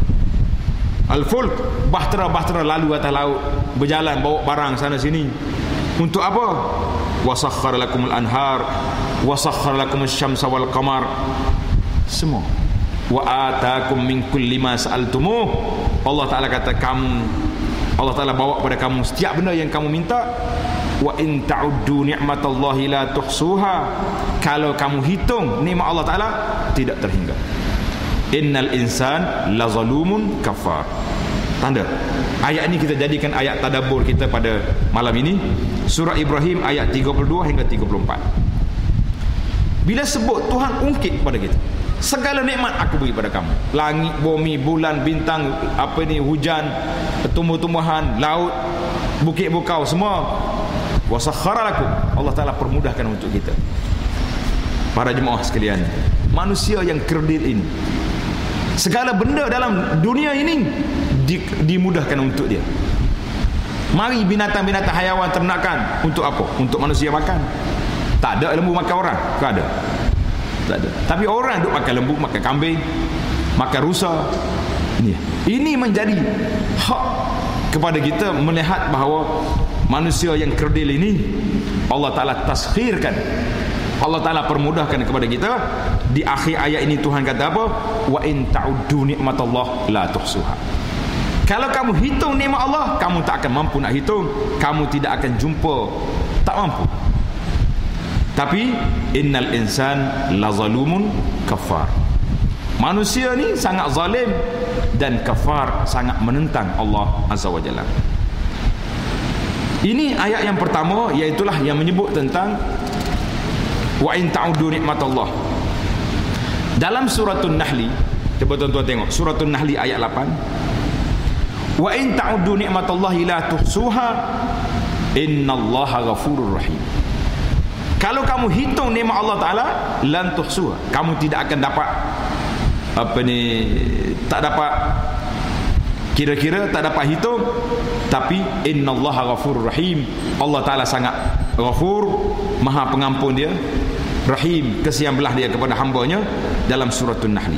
al-fulk, bahtera-bahtera lalu atas laut, berjalan bawa barang sana sini. Untuk apa? Wa sakhkhara lakumul anhar wa sakhkhara lakumus syamsa wal qamar, semua. Wa ataakum min kulli ma sa'altumuh, Allah Taala kata Allah Taala bawa kepada kamu setiap benda yang kamu minta. Wa in ta'uddu ni'matallahi la tuhsuha, kalau kamu hitung nikmat Allah Taala tidak terhingga. Innal insan la zalumun kafar. Tanda ayat ini kita jadikan ayat tadabbur kita pada malam ini, surah Ibrahim ayat 32 hingga 34. Bila sebut Tuhan ungkit kepada kita, segala nikmat aku beri pada kamu, langit, bumi, bulan, bintang, hujan, tumbuh-tumbuhan, laut, bukit bukau, semua. Wa sakhkhara lakum, Allah Taala permudahkan untuk kita. Para jemaah sekalian, manusia yang kerdil ini. Segala benda dalam dunia ini dimudahkan untuk dia. Mari binatang-binatang hayawan ternakan untuk apa? Untuk manusia makan. Tak ada lembu makan orang, ke ada? Tak ada. Tapi orang duk makan lembu, makan kambing, makan rusa. Ini menjadi hak kepada kita melihat bahawa manusia yang kerdil ini Allah Ta'ala taskhirkan, Allah Ta'ala permudahkan kepada kita. Di akhir ayat ini Tuhan kata apa? Wa in ta'uddu ni'matallah la tuhsuha. Kalau kamu hitung nikmat Allah, kamu tak akan mampu nak hitung. Kamu tidak akan jumpa, tak mampu. Tapi innal insan la zalumun kafar. Manusia ni sangat zalim dan kafar, sangat menentang Allah Azza wa Jalla. Ini ayat yang pertama, iaitulah yang menyebut tentang wa in ta'uddu nikmatallah. Dalam suratul Nahli, cuba tuan-tuan tengok suratul Nahli ayat 8. Wa in ta'uddu nikmatallahi la tuhsuha innallaha ghafurur rahim. Kalau kamu hitung nikmat Allah Ta'ala, lan tuhsuha, kamu tidak akan dapat tak dapat kira-kira, tak dapat hitung. Tapi innallaha ghafurur rahim, Allah Ta'ala sangat ghafur, maha pengampun dia, rahim, kesian belah dia kepada hambanya. Dalam suratul Nahli,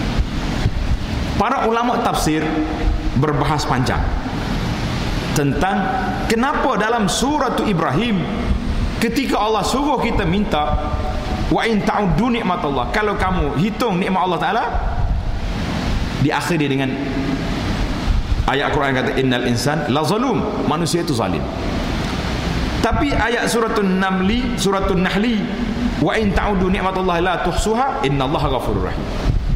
para ulama tafsir berbahas panjang tentang kenapa dalam suratul Ibrahim ketika Allah suruh kita minta wa in ta'uddu nikmatallah, kalau kamu hitung nikmat Allah Ta'ala, diakhiri dengan ayat Quran kata innal insan la zalum, manusia itu zalim. Tapi ayat suratul Nahli wa in ta'uddu nikmatallahi la tuhsuha innallaha ghafurur rahim.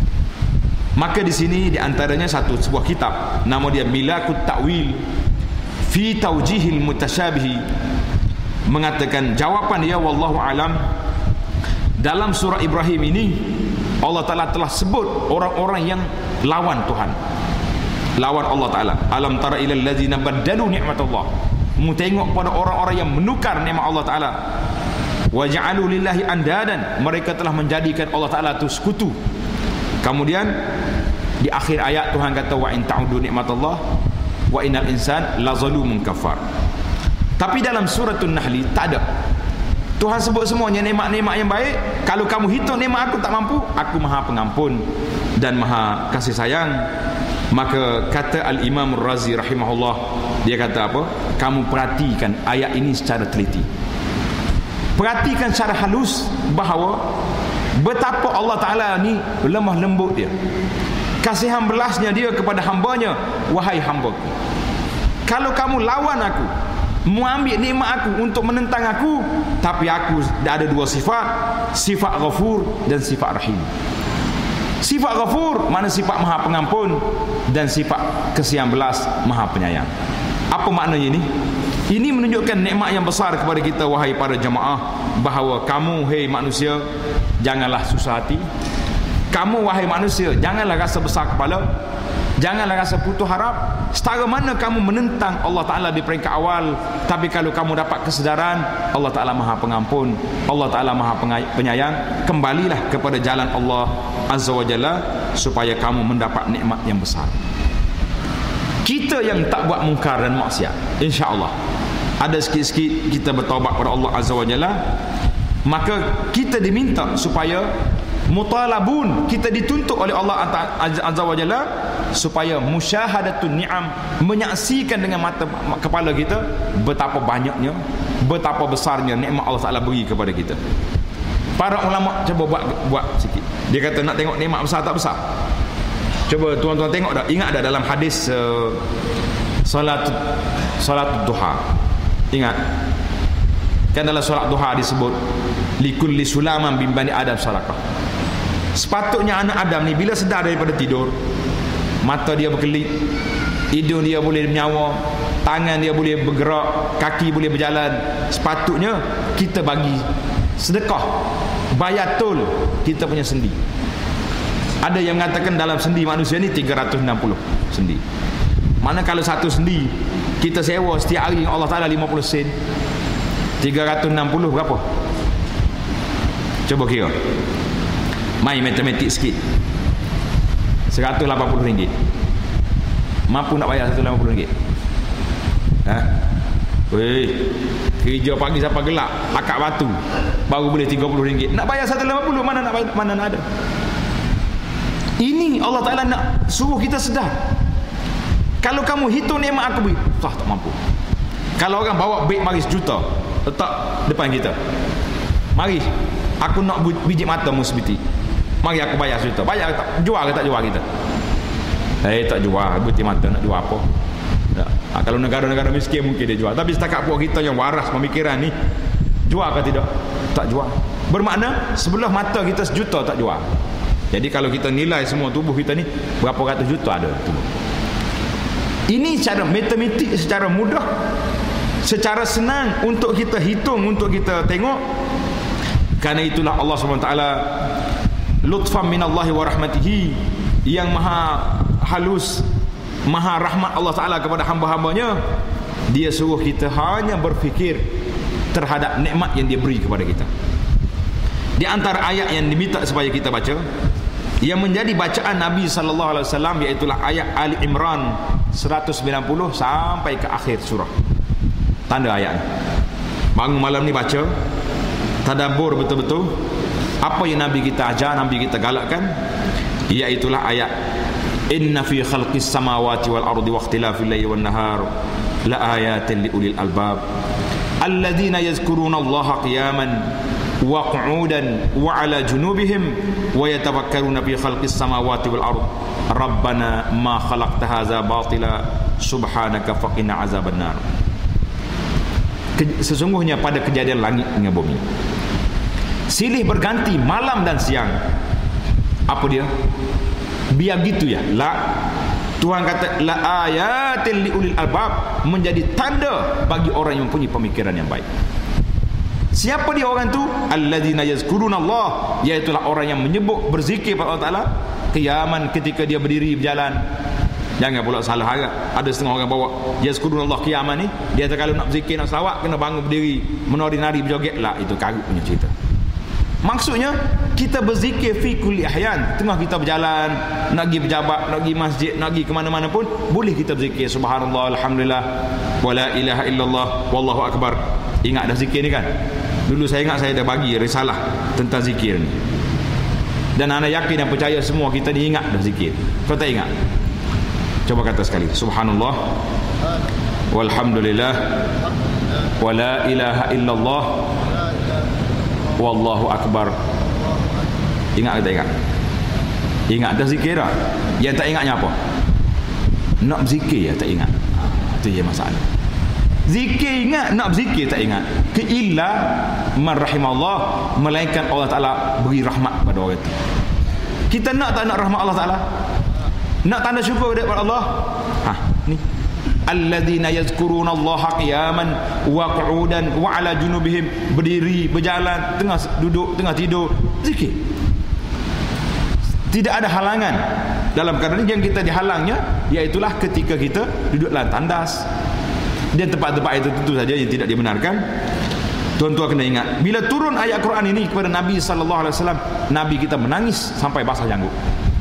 Maka di sini di antaranya sebuah kitab nama dia Milakut Ta'wil fi Tawjihil Mutasyabihi, mengatakan jawapan dia wallahu alam, dalam surah Ibrahim ini Allah Ta'ala telah sebut orang-orang yang lawan Tuhan, lawan Allah Ta'ala. Alam tara ilal ladzina baddalu nikmatallah, mu tengok pada orang-orang yang menukar nikmat Allah Ta'ala. Wa ja'alu lillahi andadan, mereka telah menjadikan Allah Ta'ala itu sekutu. Kemudian di akhir ayat Tuhan kata wa in ta'uddu nikmatallah wa innal insan la zalumun kafar. Tapi dalam suratul Nahli tak ada. Tuhan sebut semuanya nikmat-nikmat yang baik. Kalau kamu hitung nikmat aku tak mampu, aku maha pengampun dan maha kasih sayang. Maka kata Al-Imam Ar-Razi rahimahullah, dia kata apa? Kamu perhatikan ayat ini secara teliti, perhatikan secara halus bahawa betapa Allah Ta'ala ni lemah lembut dia, kasihan belasnya dia kepada hambanya. Wahai hambaku, kalau kamu lawan aku, mu ambil nikmat aku untuk menentang aku, tapi aku ada dua sifat, sifat ghafur dan sifat rahim. Sifat ghafur mana sifat maha pengampun, dan sifat kesian belas maha penyayang. Apa maknanya ini? Ini menunjukkan nikmat yang besar kepada kita wahai para jemaah, bahawa kamu hei manusia janganlah susah hati. Kamu wahai manusia janganlah rasa besar kepala, janganlah rasa putus harap. Setara mana kamu menentang Allah Ta'ala di peringkat awal, tapi kalau kamu dapat kesedaran Allah Ta'ala maha pengampun, Allah Ta'ala maha penyayang, kembalilah kepada jalan Allah Azza wa Jalla supaya kamu mendapat nikmat yang besar. Kita yang tak buat mungkar dan maksiat, insya-Allah ada sikit-sikit kita bertaubat kepada Allah Azza wa Jalla, maka kita diminta supaya mutalabun, kita dituntut oleh Allah Azza wa Jalla supaya musyahadatun ni'am, menyaksikan dengan mata kepala kita betapa banyaknya, betapa besarnya nikmat Allah Ta'ala beri kepada kita. Para ulama cuba buat sikit. Dia kata nak tengok nikmat besar tak besar. Cuba tuan-tuan tengok dah, ingat dah dalam hadis solat duha. Ingat kan dalam solat duha disebut likulli sulaman bin bani adam sadaqah. Sepatutnya anak Adam ni bila sedar daripada tidur, mata dia berkelip, hidung dia boleh menyawa, tangan dia boleh bergerak, kaki boleh berjalan, sepatutnya kita bagi sedekah, bayar tol kita punya sendi. Ada yang mengatakan dalam sendi manusia ni 360 sendi. Mana kalau satu sendi kita sewa setiap hari Allah Ta'ala 50 sen, 360 berapa? Cuba kira. Main matematik sikit. RM180. Mampu nak bayar RM180? Ha? Weh, kerja pagi sampai gelap, akak batu baru boleh RM30. Nak bayar RM180 mana nak ada. Ini Allah Ta'ala nak suruh kita sedar. Kalau kamu hitung nikmat aku beri, tak mampu. Kalau orang bawa beg mari 1 juta letak depan kita, mari aku nak biji mata musbiti, mari aku bayar 1 juta. Bayar tak? Jual ke tak jual kita? Tak jual. Biji mata nak jual apa? Kalau negara-negara miskin mungkin dia jual. Tapi setakat puak kita yang waras pemikiran ni, jual ke tidak? Tak jual. Bermakna sebelah mata kita 1 juta tak jual. Jadi kalau kita nilai semua tubuh kita ni, berapa ratus juta ada tubuh. Ini cara matematik secara mudah, secara senang untuk kita hitung, untuk kita tengok. Karena itulah Allah SWT lutfan minallahi wa rahmatihi, yang maha halus, maha rahmat Allah Ta'ala kepada hamba-hambanya. Dia suruh kita hanya berfikir terhadap nikmat yang dia beri kepada kita. Di antara ayat yang diminta supaya kita baca, yang menjadi bacaan Nabi SAW, iaitulah ayat Ali Imran 190 sampai ke akhir surah. Tanda ayat ni. Bangun malam ni baca, tadabbur betul-betul apa yang Nabi kita ajar, Nabi kita galakkan, iaitulah ayat inna fi khalqis samawati wal ardi wa ikhtilafil layli wan nahar la ayatin li ulil albab alladzina yazkuruna Allaha qiyaman wa qu'udan wa 'ala junubihim wa yatafakkaruna fi khalqis samawati wal ard rabbana ma khalaqta hadza batila subhanaka faqina azabannar. Sesungguhnya pada kejadian langit dengan bumi silih berganti malam dan siang. Apa dia? Biar gitu ya. La, Tuhan kata la ayatin li ulil albab, menjadi tanda bagi orang yang mempunyai pemikiran yang baik. Siapa dia orang tu? Alladzina yazkuruna Allah, iaitulah orang yang menyebut, berzikir pada Allah Ta'ala qiyaman, ketika dia berdiri berjalan. Jangan pula salah harap. Ada setengah orang bawa yazkuruna Allah qiyaman ni, dia kata kalau nak berzikir, nak selawat, kena bangun berdiri, menari-nari, berjoget lah. Itu karut punya cerita. Maksudnya kita berzikir fi kulli ahyan, tengah kita berjalan, nak pergi pejabat, nak pergi masjid, nak pergi ke mana-mana pun boleh kita berzikir subhanallah, alhamdulillah, wala ilaha illallah, wallahu akbar. Ingat dah zikir ni kan? Dulu saya ingat saya dah bagi risalah tentang zikir ni. Dan anda yakin dan percaya semua kita ni ingat dah zikir. Kau tak ingat? Coba kata sekali, subhanallah, walhamdulillah, wala ilaha illallah, wallahu akbar. Ingat ke tak ingat? Ingat dah zikir dah. Yang tak ingatnya apa? Nak berzikir ya tak ingat. Itu je masalah. Zikir ingat, nak berzikir tak ingat. Illa man rahimallah, melainkan Allah Ta'ala beri rahmat pada orang itu. Kita nak tak nak rahmat Allah Ta'ala? Nak tanda syukur kepada Allah? Ni alladzina yazkuruna Allaha qiyaman wa qu'udan wa 'ala junubihim, berdiri, berjalan, tengah duduk, tengah tidur, zikir. Tidak ada halangan dalam keadaan yang kita dihalangnya, iaitulah ketika kita duduk dalam tandas dan tempat-tempat itu tentu saja yang tidak dibenarkan. Tuan-tuan kena ingat, bila turun ayat Quran ini kepada Nabi SAW, Nabi kita menangis sampai basah janggut.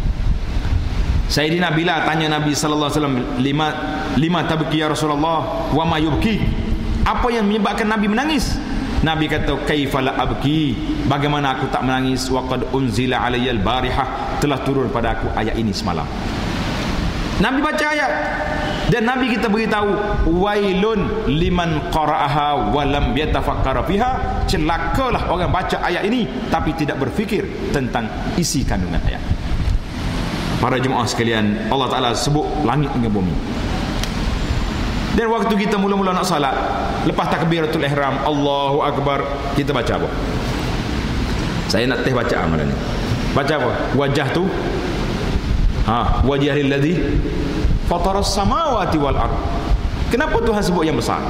Sayyidina Bilal tanya Nabi sallallahu alaihi wasallam, lima tabki ya Rasulullah, wa ma yubki? Apa yang menyebabkan Nabi menangis? Nabi kata, kaifala abki? Bagaimana aku tak menangis? Wa qad unzila alayya al-barihah, telah turun pada aku ayat ini semalam. Nabi baca ayat dan Nabi kita beritahu, wailun liman qara'aha wa lam yatafakkara fiha, celakalah orang baca ayat ini tapi tidak berfikir tentang isi kandungan ayat. Para jemaah sekalian, Allah Ta'ala sebut langit dengan bumi. Dan waktu kita mula-mula nak salat, lepas takbiratul ihram, Allahu Akbar, kita baca apa? Saya nak teh bacaan malam ni. Baca apa? Wajah tu wajhil ladzi fataras samawati wal ard. Kenapa Tuhan sebut yang besar?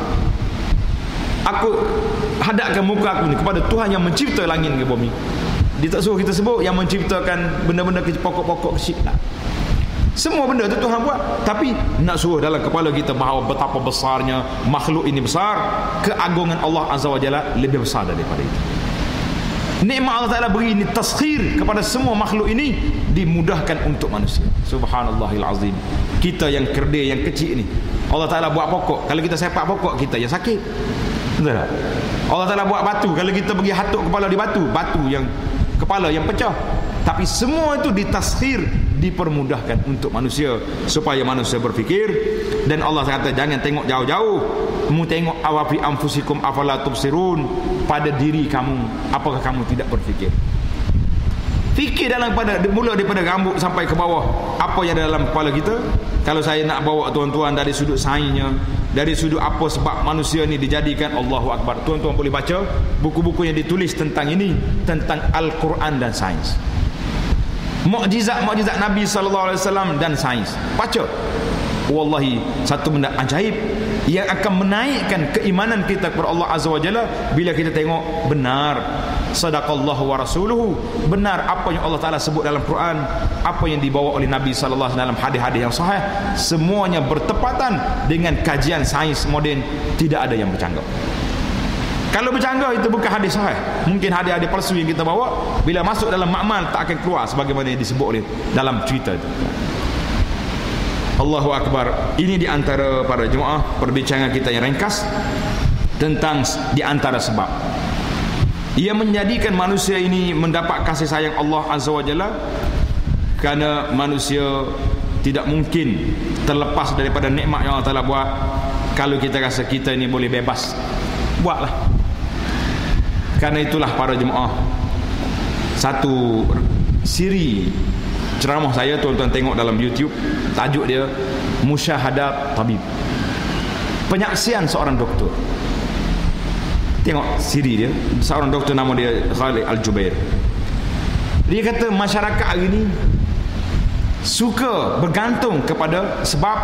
Aku hadapkan muka aku ni kepada Tuhan yang mencipta langit dan bumi. Dia tak suruh kita sebut yang menciptakan benda-benda kecil, pokok-pokok kecil tak. Semua benda tu Tuhan buat, tapi nak suruh dalam kepala kita bahawa betapa besarnya makhluk ini besar, keagungan Allah Azza wa Jalla lebih besar daripada itu. Nikmat Allah Ta'ala beri ini taskhir kepada semua makhluk ini, dimudahkan untuk manusia. Subhanallahil azim. Kita yang kerdil, yang kecil ni, Allah Ta'ala buat pokok, kalau kita sepak pokok kita yang sakit. Betul tak? Allah Ta'ala buat batu, kalau kita pergi hatuk kepala di batu, batu yang kepala yang pecah. Tapi semua itu ditaskhir, dipermudahkan untuk manusia, supaya manusia berfikir. Dan Allah kata jangan tengok jauh-jauh, mu tengok awafi anfusikum afala tubsirun, pada diri kamu, apakah kamu tidak berfikir? Fikir dalam mula daripada rambut sampai ke bawah, apa yang ada dalam kepala kita. Kalau saya nak bawa tuan-tuan dari sudut sainsnya, dari sudut apa sebab manusia ni dijadikan, Allahu Akbar, tuan-tuan boleh baca buku-buku yang ditulis tentang ini, tentang Al-Quran dan sains, mukjizat Nabi SAW dan sains. Baca, wallahi satu benda ajaib yang akan menaikkan keimanan kita kepada Allah Azza wa Jalla. Bila kita tengok benar sadaqallahu wa rasuluhu, benar apa yang Allah Ta'ala sebut dalam Quran, apa yang dibawa oleh Nabi SAW dalam hadis-hadis yang sahih, semuanya bertepatan dengan kajian sains moden, tidak ada yang bercanggah. Kalau bercanggah itu bukan hadis sahih, mungkin hadis-hadis palsu yang kita bawa, bila masuk dalam makmal tak akan keluar sebagaimana yang disebut oleh dalam cerita itu. Allahu Akbar. Ini di antara para jemaah perbincangan kita yang ringkas tentang di antara sebab ia menjadikan manusia ini mendapat kasih sayang Allah Azza wa Jalla, kerana manusia tidak mungkin terlepas daripada nikmat yang Allah Ta'ala buat. Kalau kita rasa kita ini boleh bebas, buatlah. Karena itulah para jemaah, satu siri ceramah saya tuan-tuan tengok dalam YouTube, tajuk dia Musyahadat Tabib, penyaksian seorang doktor. Tengok siri dia, seorang doktor nama dia Khalid Al-Jubair. Dia kata masyarakat hari ini suka bergantung kepada sebab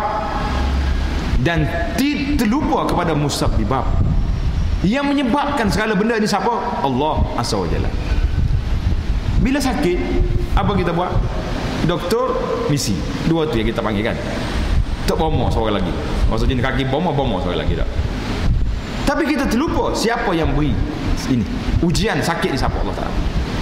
dan terlupa kepada musabbibab. Yang menyebabkan segala benda ni siapa? Allah Azza wa Jalla. Bila sakit, apa kita buat? Doktor, misi. Dua tu yang kita panggil kan. Tak bomo seorang lagi. Maksudnya kaki bomo seorang lagi tak. Tapi kita terlupa siapa yang beri ini ujian sakit ni, siapa? Allah Ta'ala.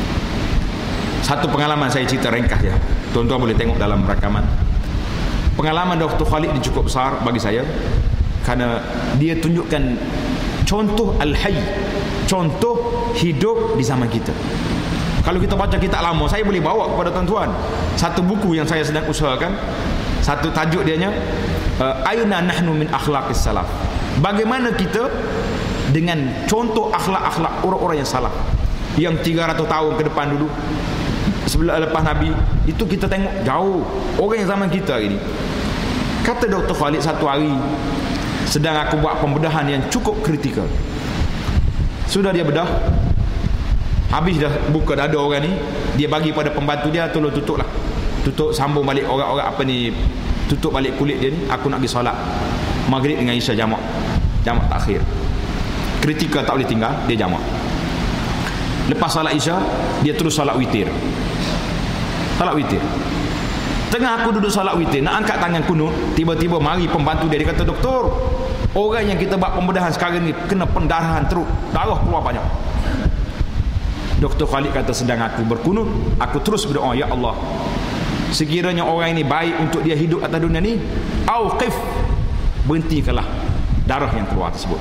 Satu pengalaman saya cerita ringkas ya, tuan-tuan boleh tengok dalam rakaman. Pengalaman Dr. Khalid ni cukup besar bagi saya, kerana dia tunjukkan contoh al-hayy, contoh hidup di zaman kita. Kalau kita baca kitab lama, saya boleh bawa kepada tuan-tuan satu buku yang saya sedang usahakan. Satu tajuk dia nya Aina nahnu min akhlaqis salaf. Bagaimana kita dengan contoh akhlak-akhlak orang-orang yang salaf, yang 300 tahun ke depan dulu sebelum lepas Nabi itu, kita tengok jauh orang yang zaman kita ini. Kata Dr. Khalid, satu hari sedang aku buat pembedahan yang cukup kritikal. Sudah dia bedah, habis dah buka dada orang ni, dia bagi pada pembantu dia, tolong tutup lah, tutup, sambung balik orang-orang apa ni, tutup balik kulit dia ni. Aku nak pergi solat Maghrib dengan Isya jamak takhir. Kritikal tak boleh tinggal, dia jamak. Lepas solat Isya, dia terus solat witir. Solat witir. Tengah aku duduk solat witir, nak angkat tangan kunut, tiba-tiba mari pembantu dia kata, doktor, orang yang kita buat pembedahan sekarang ni kena pendarahan teruk, darah keluar banyak. Dr. Khalid kata, sedang aku berkunut, aku terus berdoa, ya Allah, sekiranya orang ini baik untuk dia hidup atas dunia ni, auqif, berhentikanlah darah yang keluar tersebut.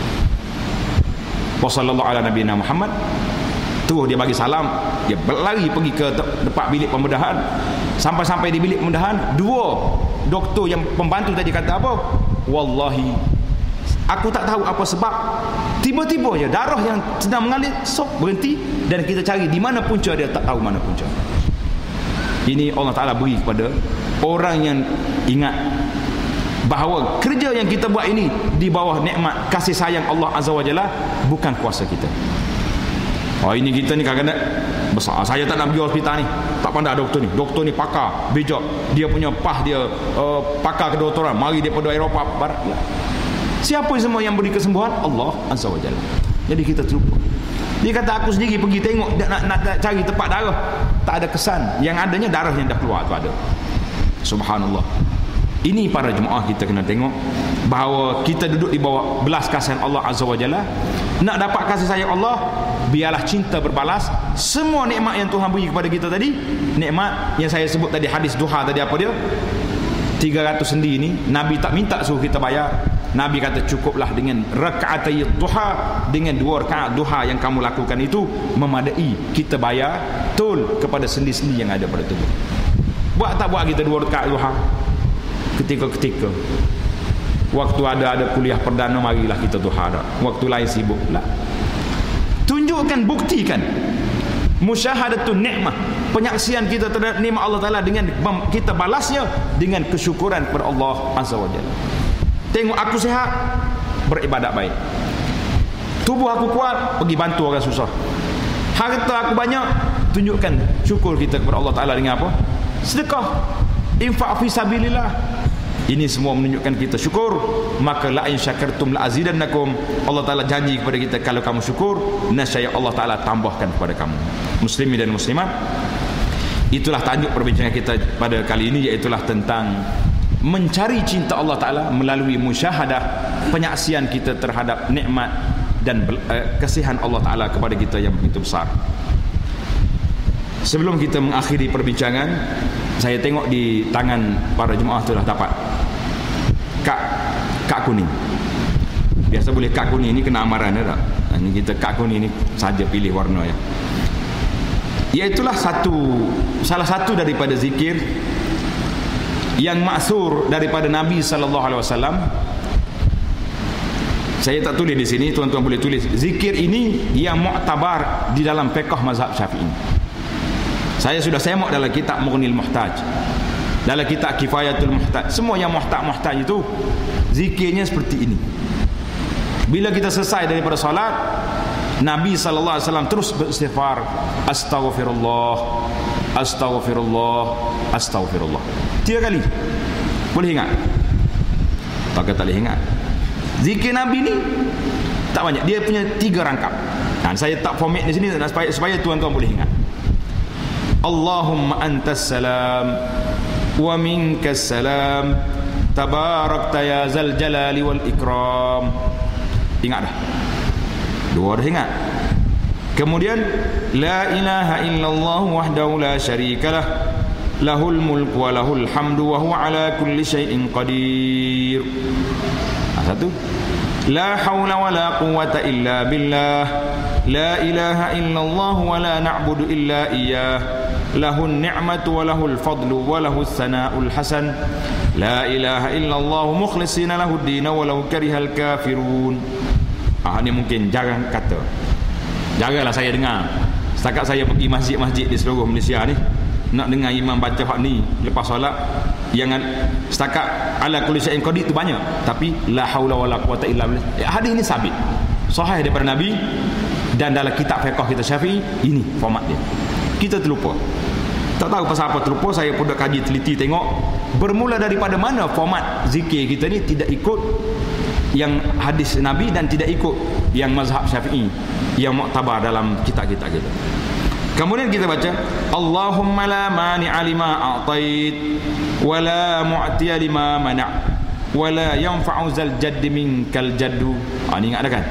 Wassallallahu ala nabiyina Muhammad. Terus dia bagi salam, dia berlari pergi ke tempat bilik pembedahan. Sampai-sampai di bilik pembedahan, dua doktor yang pembantu tadi kata apa? Wallahi, aku tak tahu apa sebab, tiba-tiba je darah yang sedang mengalir berhenti, dan kita cari di mana punca dia, tak tahu mana punca. Ini Allah Ta'ala beri kepada orang yang ingat bahawa kerja yang kita buat ini di bawah nikmat kasih sayang Allah Azza wa Jalla, bukan kuasa kita. Oh, ini kita ni kadang-kadang besar, saya tak nak pergi hospital ni, tak pandai doktor ni pakar bijak, dia punya dia pakar kedoktoran, mari daripada Eropah Barat. Siapa semua yang beri kesembuhan? Allah Azza wa Jalla. Jadi kita terlupa. Dia kata, aku sendiri pergi tengok, nak cari tempat darah, tak ada kesan, yang adanya darah yang dah keluar tu ada. Subhanallah. Ini para jemaah kita kena tengok bahawa kita duduk di bawah belas kasihan Allah Azza wa Jalla. nak dapat kasih sayang Allah, biarlah cinta berbalas. Semua nikmat yang Tuhan beri kepada kita tadi, nikmat yang saya sebut tadi, hadis duha tadi, apa dia? 300 sendi ni Nabi tak minta suruh kita bayar. Nabi kata cukuplah dengan rakaatai duha, dengan 2 rakaat duha yang kamu lakukan itu memadai. Kita bayar tol kepada sendi-sendi yang ada pada tubuh. Buat tak buat kita 2 rakaat duha ketika-ketika waktu ada kuliah perdana, marilah kita duha dah. Waktu lain sibuk lah. Tunjukkan, buktikan musyahadatun nikmah, penyaksian kita terhadap nikmat Allah Ta'ala dengan kita balasnya dengan kesyukuran kepada Allah Azza wa Jalla. Tengok aku sihat, beribadat baik. Tubuh aku kuat, pergi bantu orang susah. Harta aku banyak, tunjukkan syukur kita kepada Allah Ta'ala dengan apa? Sedekah, infak fi sabilillah. Ini semua menunjukkan kita syukur. Maka la in syakartum la azidannakum. Allah Ta'ala janji kepada kita, kalau kamu syukur, nescaya Allah Ta'ala tambahkan kepada kamu. Muslimin dan muslimat, itulah tajuk perbincangan kita pada kali ini, iaitulah tentang mencari cinta Allah Ta'ala melalui musyahadah, penyaksian kita terhadap nikmat dan kasihan Allah Ta'ala kepada kita yang begitu besar. Sebelum kita mengakhiri perbincangan, saya tengok di tangan para jemaah tu dah dapat kad kuning. Biasa boleh kad kuning ni kena amaran dah tak? Ini kita kad kuning ni saja pilih warna ya. Iaitulah salah satu daripada zikir yang maksur daripada Nabi sallallahu alaihi wasallam. Saya tak tulis di sini, tuan-tuan boleh tulis. Zikir ini yang muktabar di dalam fiqh mazhab Syafi'i. Saya sudah semak dalam kitab Mughnil Muhtaj, dalam kitab Kifayatul Muhtaj. Semua yang muhtaj itu zikirnya seperti ini. Bila kita selesai daripada salat, Nabi sallallahu alaihi wasallam terus beristighfar, astaghfirullah, astaghfirullah, astaghfirullah. 3 kali. Boleh ingat? Tak boleh ingat. Zikir Nabi ni tak banyak, dia punya 3 rangkap. Saya tak format di sini supaya tuan-tuan boleh ingat. Allahumma antas salam wa minkas salam tabarakta ya zal jalali wal ikram. Ingat dah? 2 dah ingat. Kemudian la ilaha illallah wahdahu la syarikalah lahul mulku wa lahul hamdu wa huwa ala kulli syai'in qadir. 1. La haula wa la quwwata illa billah la ilaha illallah wa la na'budu illa iyyah lahun ni'matu wa lahul fadlu wa lahus sana'ul hasan la ilaha illallah mukhlishina lahud din wa law karihal kafirun. Ini mungkin jarang kata, jaranglah saya dengar. Setakat saya pergi masjid-masjid di seluruh Malaysia ni, nak dengar imam baca hak ni lepas solat, yang setakat ala kulli syai'in qadir tu banyak, tapi la haula wala quwata illa billah. Hadis ini sabit sahih daripada Nabi, dan dalam kitab fiqh kita Syafi'i ini format dia. Kita terlupa, tak tahu pasal apa terlupa. Saya pun dah kaji teliti tengok bermula daripada mana format zikir kita ni tidak ikut yang hadis Nabi dan tidak ikut yang mazhab Syafi'i yang muktabar dalam kitab-kitab kita. Kemudian kita baca Allahumma la mani'a lima a'tait wa la mu'tiya lima mana' wa la yanfa'u zal jaddi minkal jaddu. Ini ingat dah kan?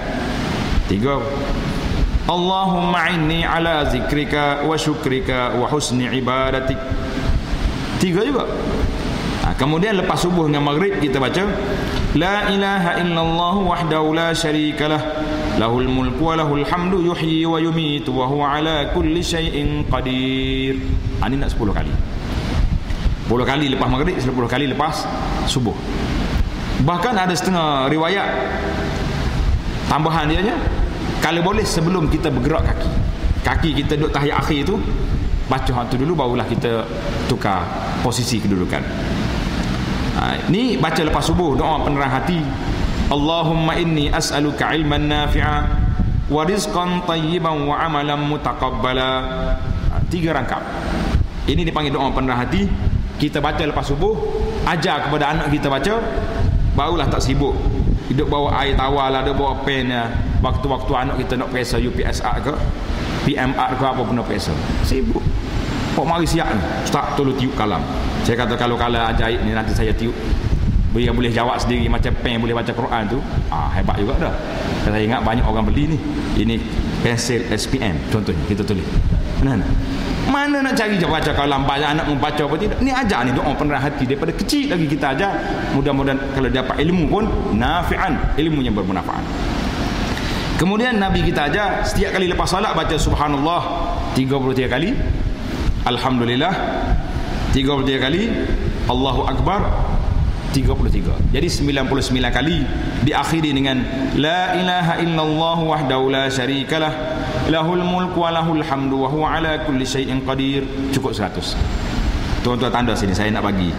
3. Allahumma inni ala zikrika wa syukrika wa husni ibadatik. 3 juga. Kemudian lepas subuh dengan maghrib kita baca la ilaha illallah wahdahu la syarikalah lahul mulku wa lahul hamdu yuhyi wa yumitu wa huwa ala kulli syai'in qadir. Ini nak 10 kali. 10 kali lepas maghrib, 10 kali lepas subuh. Bahkan ada setengah riwayat tambahan dia nya, kalau boleh sebelum kita bergerak kaki kita duduk tahiyat akhir tu, baca hak tu dulu, barulah kita tukar posisi kedudukan. Ni baca lepas subuh, doa penerang hati. Allahumma inni as'aluka ilman nafi'a wa rizqan tayyiban wa amalan mutaqabbala. 3 rangkap. Ini dipanggil doa penerang hati. Kita baca lepas subuh, ajar kepada anak kita baca, barulah tak sibuk hidup bawa air tawar lah, ada bawa pen lah. Waktu-waktu anak kita nak periksa UPSR ke PMR ke apa pun nak periksa, sibuk. Pok mari siap ni, Ustaz tolong tiup kalam. Saya kata kalau kalam ajaib ni nanti saya tiup boleh jawab sendiri macam pen boleh baca Quran tu, hebat juga dah. Saya ingat banyak orang beli ni. Ini pensel SPM contohnya, kita tulis. Mana nak cari baca kalau lambat anak membaca apa tidak. Ni ajar ni doa penerang hati daripada kecil lagi kita ajar. Mudah-mudahan kalau dapat ilmu pun nafi'an, ilmu yang bermanfaat. Kemudian Nabi kita ajar setiap kali lepas solat baca subhanallah 33 kali, alhamdulillah 33 kali, Allahu akbar 33. Jadi 99 kali diakhiri dengan la ilaha illallah wahdahu la syarikalah lahul mulku wa lahul hamdu wa huwa ala kulli syai'in qadir. Cukup 100. Tuan-tuan tanda sini saya nak bagi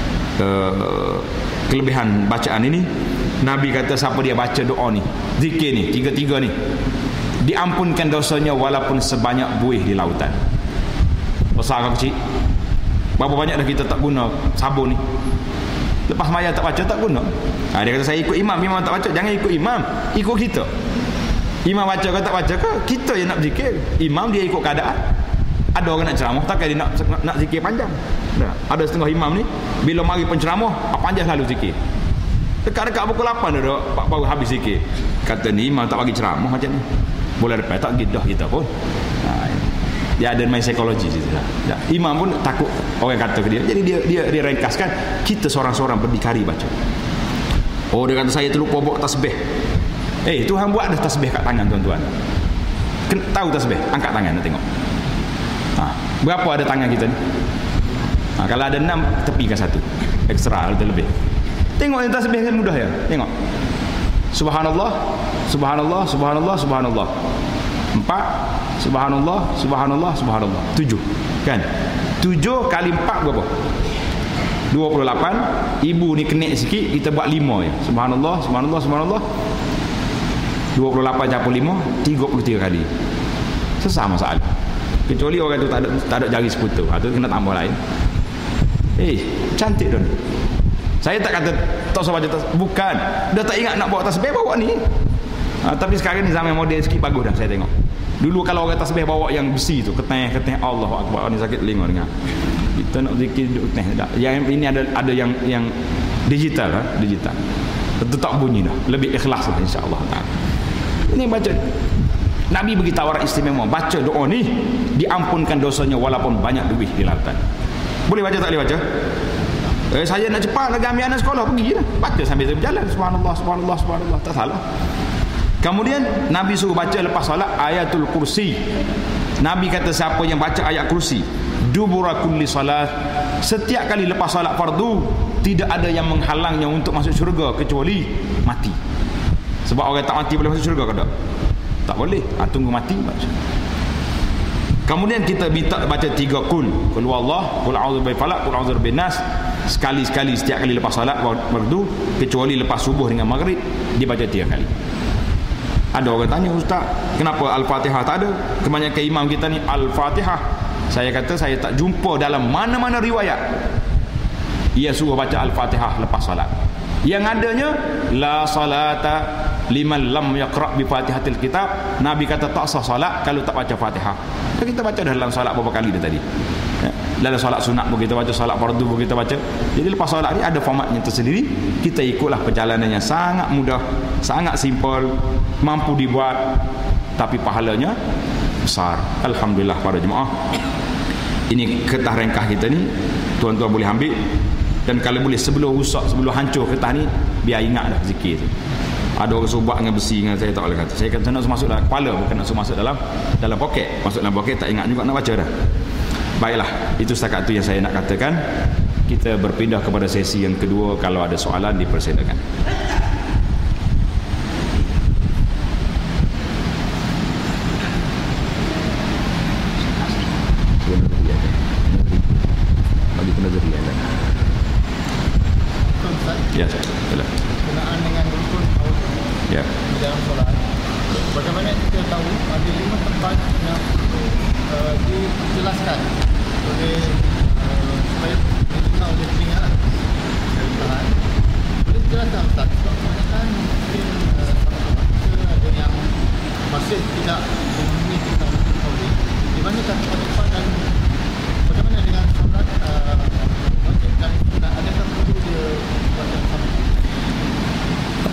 kelebihan bacaan ini. Nabi kata siapa dia baca doa ni, zikir ni, tiga-tiga ni, diampunkan dosanya walaupun sebanyak buih di lautan. Besar ke kecil? Berapa banyak dah kita tak guna sabun ni? Lepas maya tak baca, tak guna. Dia kata saya ikut imam, imam tak baca, jangan ikut imam, ikut kita. Imam baca ke tak baca ke, kita yang nak zikir. Imam dia ikut keadaan. Ada orang nak ceramah, takkan dia nak zikir panjang. Ada setengah imam ni bila mari penceramah panjang lalu zikir. Dekat-dekat pukul 8 dah baru habis zikir. Kata ni imam tak bagi ceramah macam ni. Boleh depan tak gidah kita pun. Dia ada main psikologi situ dah. Imam pun takut orang kata ke dia. Jadi dia ringkaskan, kita seorang-seorang berdikari baca. Oh, dia kata saya terlupa bawa tasbih. Tuhan buat ada tasbih kat tangan tuan-tuan. Tahu tasbih? Angkat tangan nak tengok. Berapa ada tangan kita ni? Kalau ada 6, tepikan 1. Ekstra ada lebih. Tengok yang tasbih kan mudah ya. Tengok. Subhanallah, subhanallah, subhanallah, subhanallah. 4, subhanallah, subhanallah, subhanallah. 7. Kan? 7 kali 4 berapa? 28. Ibu ni kenik sikit, kita buat 5 je. Subhanallah, subhanallah, subhanallah. 28 campur 5, 33 kali. Sesah masalah. Kecuali orang tu tak ada jari seputar. Tu kena tambah lain. Cantik dah. Saya tak kata tak usah baca tasbih. Bukan. Dah tak ingat nak bawa tasbih, bawa ni. Tapi sekarang ni zaman moden sikit bagus dah saya tengok. Dulu kalau orang tasbih bawa yang besi tu, keteng Allahu akbar, ni sakit telinga dengar. Kita nak zikir duduk keteng. Yang ini ada yang digital lah, digital. Tentu tak bunyi dah. Lebih ikhlas lah insya-Allah taala. Ini baca. Nabi beritahu orang istimewa, baca doa ni diampunkan dosanya walaupun banyak duit di lautan. Boleh baca tak boleh baca? Saya nak cepat lagi ambil anak sekolah, pergi lah. Baca sambil berjalan. Subhanallah, subhanallah, subhanallah. Tak salah. Kemudian Nabi suruh baca lepas solat ayatul kursi. Nabi kata siapa yang baca ayat kursi dubura kulli salat, setiap kali lepas solat fardu, tidak ada yang menghalangnya untuk masuk syurga kecuali mati. Sebab orang tak mati boleh masuk syurga ke tak? Tak boleh. Tunggu mati baca. Kemudian kita minta baca 3 kul huwallah, qul a'udzu birabbil falaq, qul a'udzu birabbin nas. Sekali-sekali setiap kali lepas salat fardu, kecuali lepas subuh dengan maghrib dibaca 3 kali. Ada orang tanya, ustaz, kenapa Al-Fatihah tak ada? Kebanyakan imam kita ni Al-Fatihah. Saya kata saya tak jumpa dalam mana-mana riwayat ia suruh baca Al-Fatihah lepas salat. Yang adanya la salata liman lam yaqra bi Fatihatil kitab. Nabi kata tak sah salat kalau tak baca Fatihah. Kita baca dalam salat berapa kali dah tadi. Dalam solat sunat pun kita baca, solat fardu pun kita baca. Jadi lepas solat ni ada formatnya tersendiri. Kita ikutlah perjalanan yang sangat mudah, sangat simple, mampu dibuat, tapi pahalanya besar. Alhamdulillah para jemaah. Ini ketah ringkas kita ni, tuan-tuan boleh ambil. Dan kalau boleh sebelum rusak, sebelum hancur ketah ni, biar ingat dah zikir tu. Ada orang subak dengan besi dengan saya, tak boleh kata. Saya kata nak masuk dalam kepala, bukan nak masuk dalam poket. Masuk dalam poket tak ingat juga nak baca dah. Baiklah, itu setakat itu yang saya nak katakan. Kita berpindah kepada sesi yang kedua. Kalau ada soalan dipersilakan. Bagi penazarian. Ya, betul. Berkenaan dengan rukun awal di dalam solat. Bagaimana kita tahu ada 5 tempat yang dijelaskan oleh supaya kita boleh teringat Tuhan. Boleh jelaskan Ustaz? Sebab kebanyakan mungkin kita ada yang masih tidak memenuhi kita tahu di mana tempat-tempat dan bagaimana dengan solat wajib dan sunat, adakah perlu dia buat yang sama?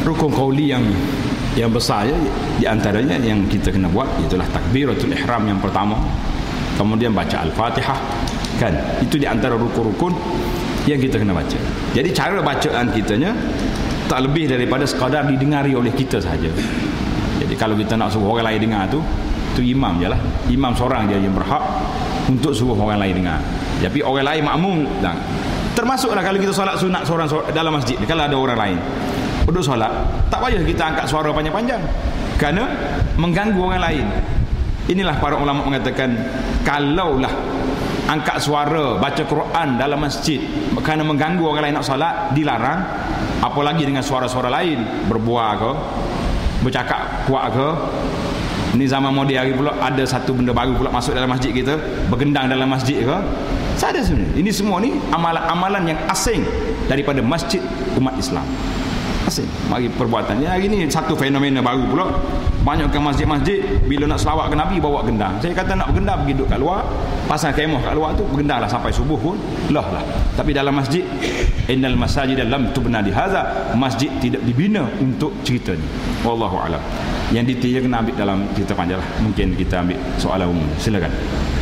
Rukun qauli yang besar ya, di antaranya yang kita kena buat itulah takbiratul ihram yang pertama, kemudian baca al-Fatihah, kan? Itu di antara rukun-rukun yang kita kena baca. Jadi cara bacaan kitanya tak lebih daripada sekadar didengari oleh kita saja. Jadi kalau kita nak suruh orang lain dengar tu imam je lah. Imam seorang dia yang berhak untuk suruh orang lain dengar. Tapi orang lain makmum tak. Termasuklah kalau kita solat sunat seorang dalam masjid, kalau ada orang lain duduk solat, tak payah kita angkat suara panjang-panjang kerana mengganggu orang lain. Inilah para ulama mengatakan, kalaulah angkat suara baca Quran dalam masjid kerana mengganggu orang lain nak solat, dilarang. Apalagi dengan suara-suara lain, berbual ke, bercakap kuat ke. Ini zaman moden hari pula ada satu benda baru pula masuk dalam masjid kita, bergendang dalam masjid ke. Ada sebenarnya. Ini semua ni amalan-amalan yang asing daripada masjid umat Islam. Asing. Mari perbuatannya hari ni satu fenomena baru pula. Banyakkan masjid-masjid bila nak selawat ke Nabi bawa gendang. Saya kata nak bergendang pergi duduk kat luar, pasang kemah kat luar tu, bergendanglah sampai subuh pun lah. Tapi dalam masjid, innal masajida lam tubna li hadza, masjid tidak dibina untuk cerita ni. Wallahu a'lam. Yang detail kena ambil dalam cerita panjang lah. Mungkin kita ambil soalan umum. Silakan.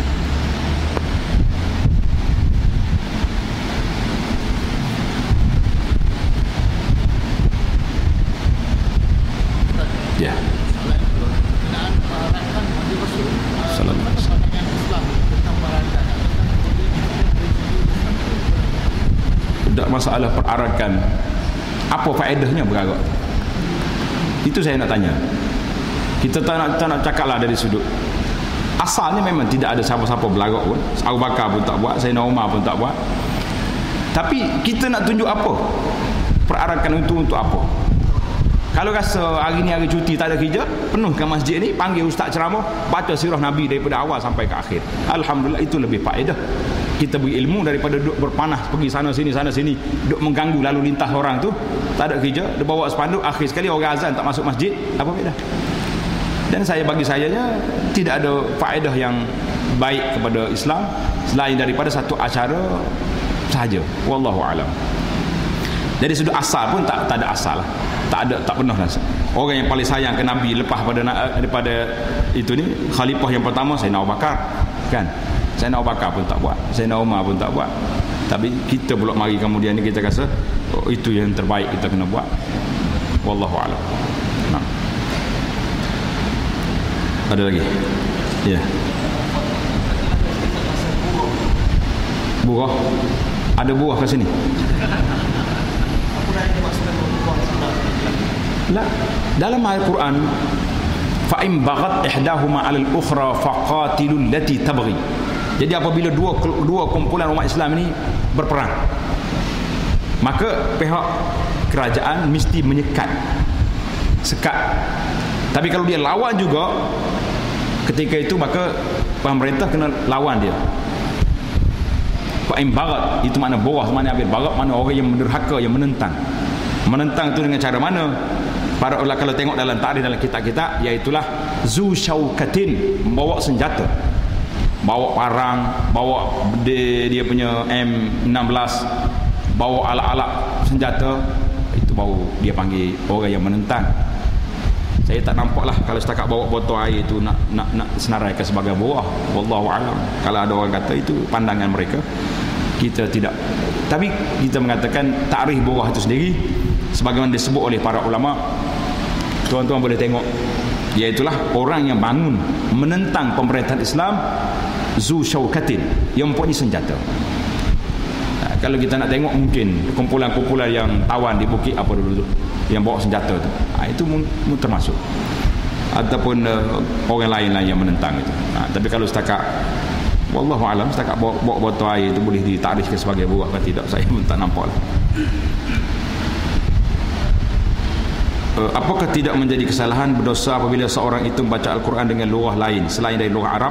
Ya. Tak masalah perarakan. Apa faedahnya berarak? Itu saya nak tanya. Kita tak nak cakap lah dari sudut. Asalnya memang tidak ada siapa-siapa berarak pun. Abu Bakar pun tak buat, Sayyidina Umar pun tak buat. Tapi kita nak tunjuk apa? Perarakan itu untuk apa? Kalau rasa hari ni hari cuti tak ada kerja, penuhkan masjid ni, panggil ustaz ceramah, baca sirah Nabi daripada awal sampai ke akhir. Alhamdulillah, itu lebih faedah. Kita beri ilmu daripada duduk berpanah pergi sana sini, duduk mengganggu lalu lintas orang tu, tak ada kerja, dia bawa spanduk, akhir sekali orang azan tak masuk masjid, apa faedah? Dan bagi sayanya tidak ada faedah yang baik kepada Islam selain daripada satu acara sahaja. Wallahu a'lam. Dari sudut asal pun tak ada asal lah. Tak pernah lah. Orang yang paling sayang ke Nabi lepas daripada itu ni, khalifah yang pertama Sayyidina Abu Bakar, kan? Sayyidina Abu Bakar pun tak buat, Sayyidina Umar pun tak buat. Tapi kita pula mari kemudian ni kita rasa itu yang terbaik kita kena buat. Wallahu a'lam. Nah. Ada lagi? Ya. Buah. Ada buah kat sini. La, dalam Al-Quran, fa in baghat ihdahuma 'ala al-ukhra faqatilul lati tabghi. Jadi apabila dua kumpulan umat Islam ini berperang, maka pihak kerajaan mesti menyekat, sekat. Tapi kalau dia lawan juga ketika itu, maka pemerintah kena lawan dia. Fa in baghat itu makna bawah, makna ambil baghat makna orang yang menderhaka, yang menentang. Menentang itu dengan cara mana? Para ulama kalau tengok dalam tarikh dalam kitab-kitab, iaitulah zu syaukatin, membawa senjata, bawa parang, bawa dia punya M16, bawa alat-alat senjata, itu baru dia panggil orang yang menentang. Saya tak nampak lah kalau setakat bawa botol air itu nak senaraikan sebagai buah. Wallahu a'lam. Kalau ada orang kata itu pandangan mereka, kita tidak. Tapi kita mengatakan takrif buah itu sendiri sebagaimana disebut oleh para ulama, tuan-tuan boleh tengok, iaitulah orang yang bangun menentang pemerintahan Islam, zu syaukatin, yang mempunyai senjata. Nah, kalau kita nak tengok, mungkin kumpulan-kumpulan yang tawan di bukit apa dulu yang bawa senjata tu, itu termasuk, ataupun orang lain yang menentang itu. Tapi kalau setakat wallahu alam, setakat bawa botol air itu boleh ditakrifkan sebagai buah atau tidak, saya pun tak nampak lah. Apakah tidak menjadi kesalahan berdosa apabila seorang itu membaca Al-Quran dengan lugah lain selain dari lugah Arab,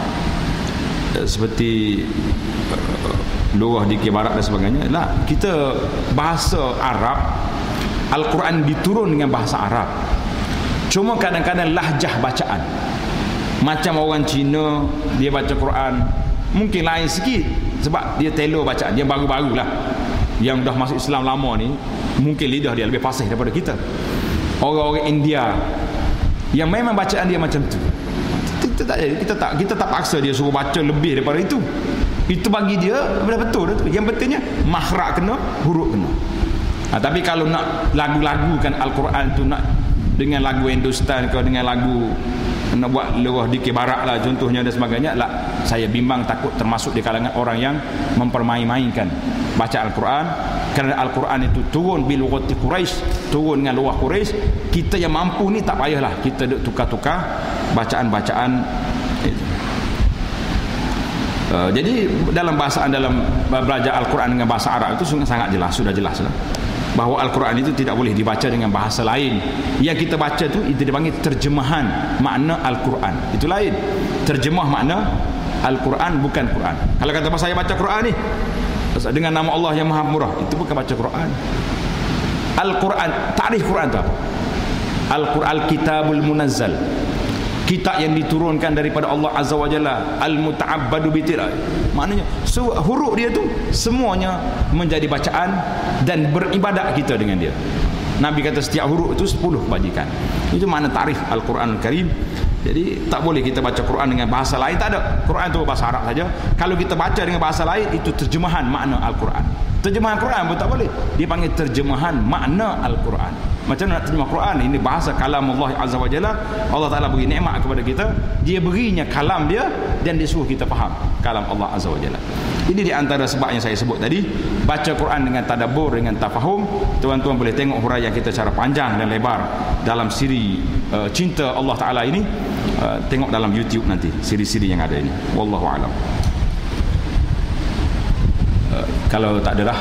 seperti lugah di Barat dan sebagainya? Lah, kita bahasa Arab, Al-Quran diturun dengan bahasa Arab. Cuma kadang-kadang lahjah bacaan, macam orang Cina dia baca Quran mungkin lain sikit sebab dia telo bacaan dia baru-baru lah. Yang dah masuk Islam lama ni mungkin lidah dia lebih fasih daripada kita. orang-orang India yang memang bacaan dia macam tu. Kita tak paksa dia suruh baca lebih daripada itu. Itu bagi dia betul tu. Yang pentingnya makhraj kena, huruf kena. Tapi kalau nak lagu-lagukan Al-Quran tu, nak dengan lagu Hindustan ke, dengan lagu nak buat lewah dikir barat lah contohnya dan sebagainya lah, saya bimbang takut termasuk di kalangan orang yang mempermain-mainkan baca Al-Quran. Kerana Al-Quran itu turun bil lughati Quraisy, turun dengan lughah Quraisy. Kita yang mampu ni tak payahlah kita duk tukar-tukar bacaan-bacaan itu. Jadi dalam belajar Al-Quran dengan bahasa Arab itu sangat jelas, sudah jelas lah, bahawa Al-Quran itu tidak boleh dibaca dengan bahasa lain. Yang kita baca itu dipanggil terjemahan makna Al-Quran. Itu lain. Terjemah makna Al-Quran, bukan Quran. Kalau kata saya baca Quran ni dengan nama Allah yang Maha Murah, itu bukan baca Quran. Al-Quran, takrif Quran itu apa? Al-Quran Kitabul Munazzal, kitab yang diturunkan daripada Allah Azza wa Jalla, al-muta'abbadu bitilal. Maknanya huruf dia tu semuanya menjadi bacaan dan beribadat kita dengan dia. Nabi kata setiap huruf itu 10 kebajikan. Itu makna takrif Al-Quranul Karim. Jadi tak boleh kita baca Quran dengan bahasa lain, tak ada. Quran itu bahasa Arab saja. Kalau kita baca dengan bahasa lain, itu terjemahan makna Al-Quran. Terjemahan Quran pun tak boleh. Dia panggil terjemahan makna Al-Quran. Macam mana nak terjemah Quran? Ini bahasa kalam Allah Azza wa Jalla. Allah Ta'ala beri nikmat kepada kita. Dia berinya kalam dia dan dia suruh kita faham kalam Allah Azza wa Jalla. Ini di antara sebab yang saya sebut tadi. Baca Quran dengan tadabbur, dengan tafahum. Tuan-tuan boleh tengok huraian kita secara panjang dan lebar dalam siri Cinta Allah Ta'ala ini. Tengok dalam YouTube nanti siri-siri yang ada ini. Wallahu a'lam. Kalau tak ada dah,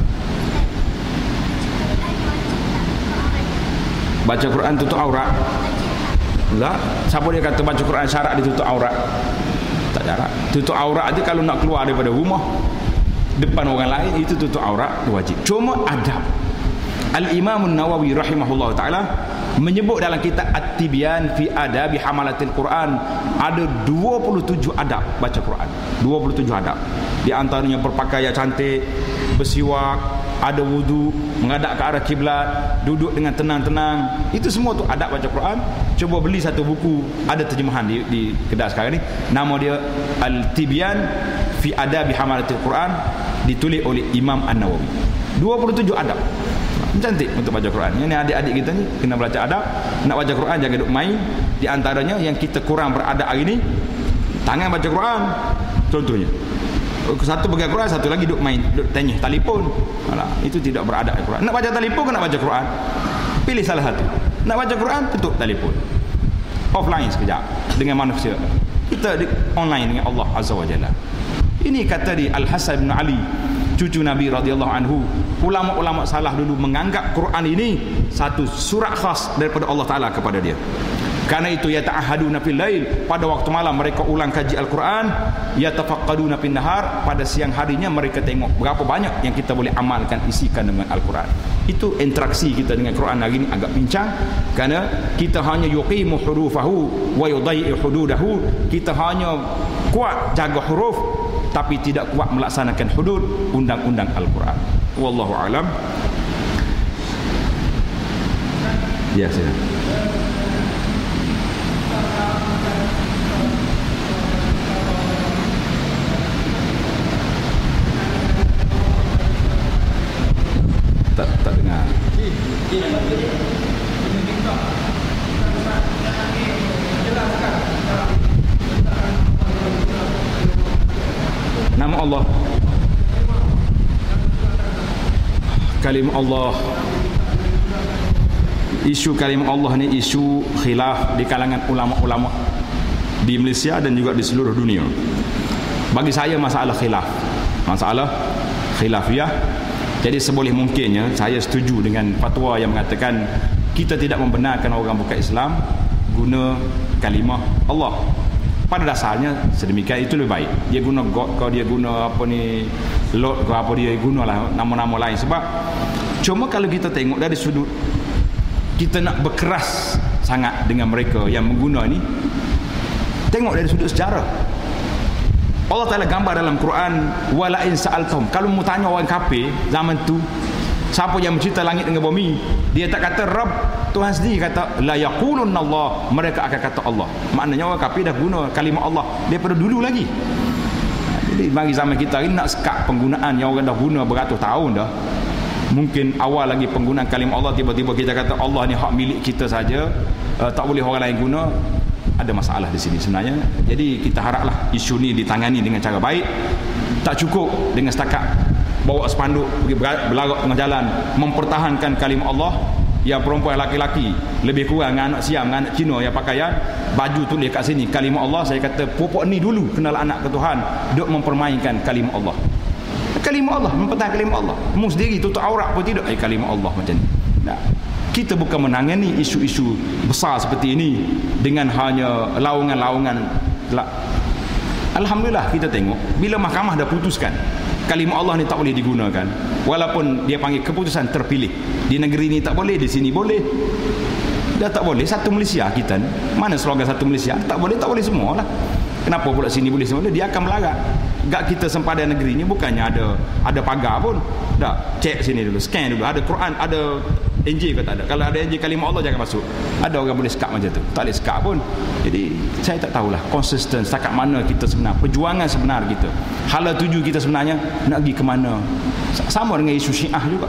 baca Quran tutup aurat. Tak? Siapa dia kata baca Quran syarat ditutup aurat? Tak syarat. Tutup aurat itu kalau nak keluar daripada rumah depan orang lain, itu tutup aurat wajib. Cuma adab. Al-Imam An-Nawawi rahimahullah ta'ala menyebut dalam kitab At-Tibyan fi Adabi Hamalatil Quran, ada 27 adab baca Quran. 27 adab. Di antaranya berpakaian cantik, bersiwak, ada wudu, menghadap ke arah kiblat, duduk dengan tenang-tenang. Itu semua tu adab baca Quran. Cuba beli satu buku, ada terjemahan di kedai sekarang ni. Nama dia Al-Tibyan fi Adabi Hamalatil Quran, ditulis oleh Imam An-Nawawi. 27 adab. Cantik untuk baca Quran. Ini adik-adik kita ni kena belajar adab. Nak baca Quran jangan duk main. Di antaranya yang kita kurang beradab hari ni, tangan baca Quran contohnya. Satu pegang Quran, satu lagi duk main, duk tanya telefon. Alah, itu tidak beradab Quran. Nak baca telefon ke nak baca Quran? Pilih salah satu. Nak baca Quran, tutup telefon. Offline sekejap dengan manusia. Kita online dengan Allah Azza wa Jalla. Ini kata di Al-Hasan bin Ali, cucu Nabi radhiyallahu anhu. Ulama-ulama salah dulu menganggap Quran ini satu surat khas daripada Allah Ta'ala kepada dia. Karena itu yata'ahaduna fil lail, pada waktu malam mereka ulang kaji Al-Quran. Yatafaqqaduna fin nahar, pada siang harinya mereka tengok berapa banyak yang kita boleh amalkan, isikan dengan Al-Quran. Itu interaksi kita dengan Quran hari ini agak pincang, kerana kita hanya yuqimu hurufahu wa yudayyi hududahu. Kita hanya kuat jaga huruf tapi tidak kuat melaksanakan hudud undang-undang Al-Quran. Wallahu alam. Ya, saya. Tak dengar. Nama Allah, kalimah Allah. Isu kalimah Allah ni isu khilaf di kalangan ulama-ulama di Malaysia dan juga di seluruh dunia. Bagi saya masalah khilafiyah. Jadi seboleh mungkinnya saya setuju dengan fatwa yang mengatakan kita tidak membenarkan orang bukan Islam guna kalimah Allah. Pada dasarnya sedemikian itu lebih baik. Dia guna God ke, dia guna apa ni, Lord ke, apa dia gunalah nama-nama lain. Sebab cuma kalau kita tengok dari sudut kita nak berkeras sangat dengan mereka yang mengguna ni, tengok dari sudut sejarah. Allah Ta'ala gambar dalam Quran, wala in sa'altum, kalau mu tanya orang kafir zaman tu siapa yang mencipta langit dengan bumi, dia tak kata Rabb Tuhan sendiri kata la yaqulunna Allah, mereka akan kata Allah. Maknanya orang kafir dah guna kalimah Allah daripada dulu lagi. Jadi mari zaman kita ini nak sekat penggunaan yang orang dah guna beratus tahun dah. Mungkin awal lagi penggunaan kalimah Allah, tiba-tiba kita kata Allah ni hak milik kita saja, tak boleh orang lain guna. Ada masalah di sini sebenarnya. Jadi kita haraplah isu ni ditangani dengan cara baik. Tak cukup dengan setakat bawa spanduk pergi berlarak tengah jalan mempertahankan kalimah Allah. Yang perempuan laki-laki lebih kurang dengan anak Siam, dengan anak Cina yang pakaian baju tulis kat sini kalimah Allah. Saya kata pokok ni dulu kenal anak ke Tuhan, duk mempermainkan kalimah Allah. Kalimah Allah, mempertahankan kalimah Allah. Mu sendiri tutup aurat pun tidak kalimah Allah macam ni. Nah, kita bukan menangani isu-isu besar seperti ini dengan hanya laungan-laungan. Alhamdulillah kita tengok bila mahkamah dah putuskan kalimah Allah ni tak boleh digunakan, walaupun dia panggil keputusan terpilih. Di negeri ni tak boleh, di sini boleh. Dah tak boleh. Satu Malaysia kita ni, mana slogan satu Malaysia? Tak boleh semua lah. Kenapa pula sini boleh semua? Dia akan melarat. Gak kita sempadan negeri ni bukannya ada pagar pun. Dah cek sini dulu, scan dulu. Ada Quran, ada Injil ke tak ada? Kalau ada Injil kalimah Allah jangan masuk. Ada orang boleh sekat macam tu. Tak boleh sekat pun. Jadi saya tak tahulah konsisten setakat mana kita sebenar, perjuangan sebenar kita. Hala tuju kita sebenarnya nak pergi ke mana? Sama dengan isu Syiah juga.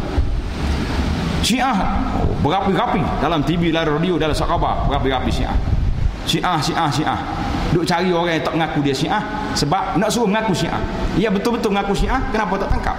Syiah berapi-rapi dalam TV, dalam radio, dalam khabar, berapi-rapi Syiah. Syiah. Duk cari orang yang tak mengaku dia Syiah sebab nak suruh mengaku Syiah. Ya betul-betul mengaku Syiah, kenapa tak tangkap?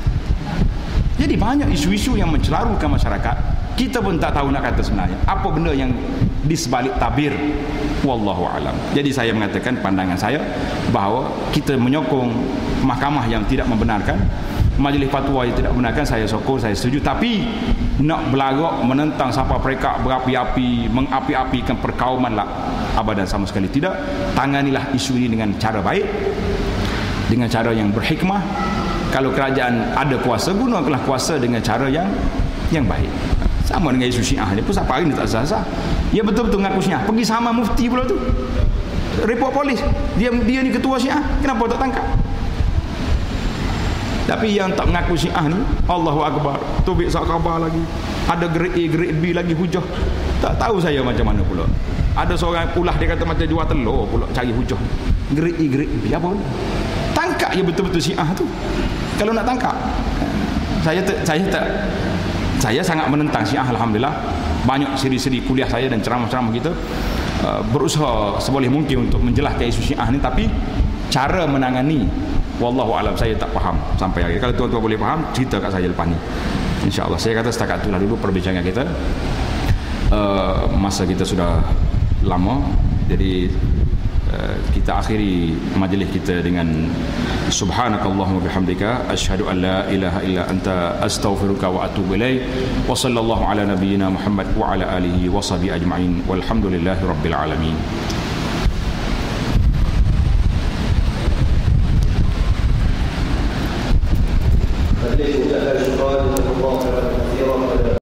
Jadi banyak isu-isu yang mencelarukan masyarakat. Kita pun tak tahu nak kata sebenarnya apa benda yang di sebalik tabir. Wallahu alam. Jadi saya mengatakan pandangan saya bahawa kita menyokong mahkamah yang tidak membenarkan, majlis fatwa yang tidak membenarkan, saya sokong, saya setuju. Tapi nak berlagak menentang sampai mereka berapi-api, mengapi-apikan perkauman lah, abadan sama sekali tidak. Tanganilah isu ini dengan cara baik, dengan cara yang berhikmah. Kalau kerajaan ada kuasa, gunakanlah kuasa dengan cara yang baik. Sama dengan isu Syiah ni pun sampai hari ni tak sah-sah. Ya betul-betul mengaku Syiah, pergi sama mufti pula tu, report polis, dia ni ketua Syiah, kenapa tak tangkap? Tapi yang tak mengaku Syiah ni, Allahu Akbar, tubik sak khabar lagi, ada grade A, grade B lagi hujah. Tak tahu saya macam mana pula. Ada seorang ulah dia kata macam jual telur pula cari hujah. Grade A, grade B apa? Tangkap ya betul-betul Syiah tu. Kalau nak tangkap, saya sangat menentang Syiah. Alhamdulillah banyak siri-siri kuliah saya dan ceramah-ceramah kita berusaha seboleh mungkin untuk menjelaskan isu Syiah ni, tapi cara menangani wallahu alam saya tak faham sampai hari. Kalau tuan-tuan boleh faham, cerita kat saya lepas ni, insya-Allah. Saya kata setakat itulah dulu perbincangan kita. Masa kita sudah lama, jadi kita akhiri majlis kita dengan subhanakallahumma bihamdika asyhadu an la ilaha illa anta astaghfiruka wa atubu ilaik wa sallallahu ala nabiyyina Muhammad wa ala alihi wa sahbihi ajma'in walhamdulillahi rabbil alamin.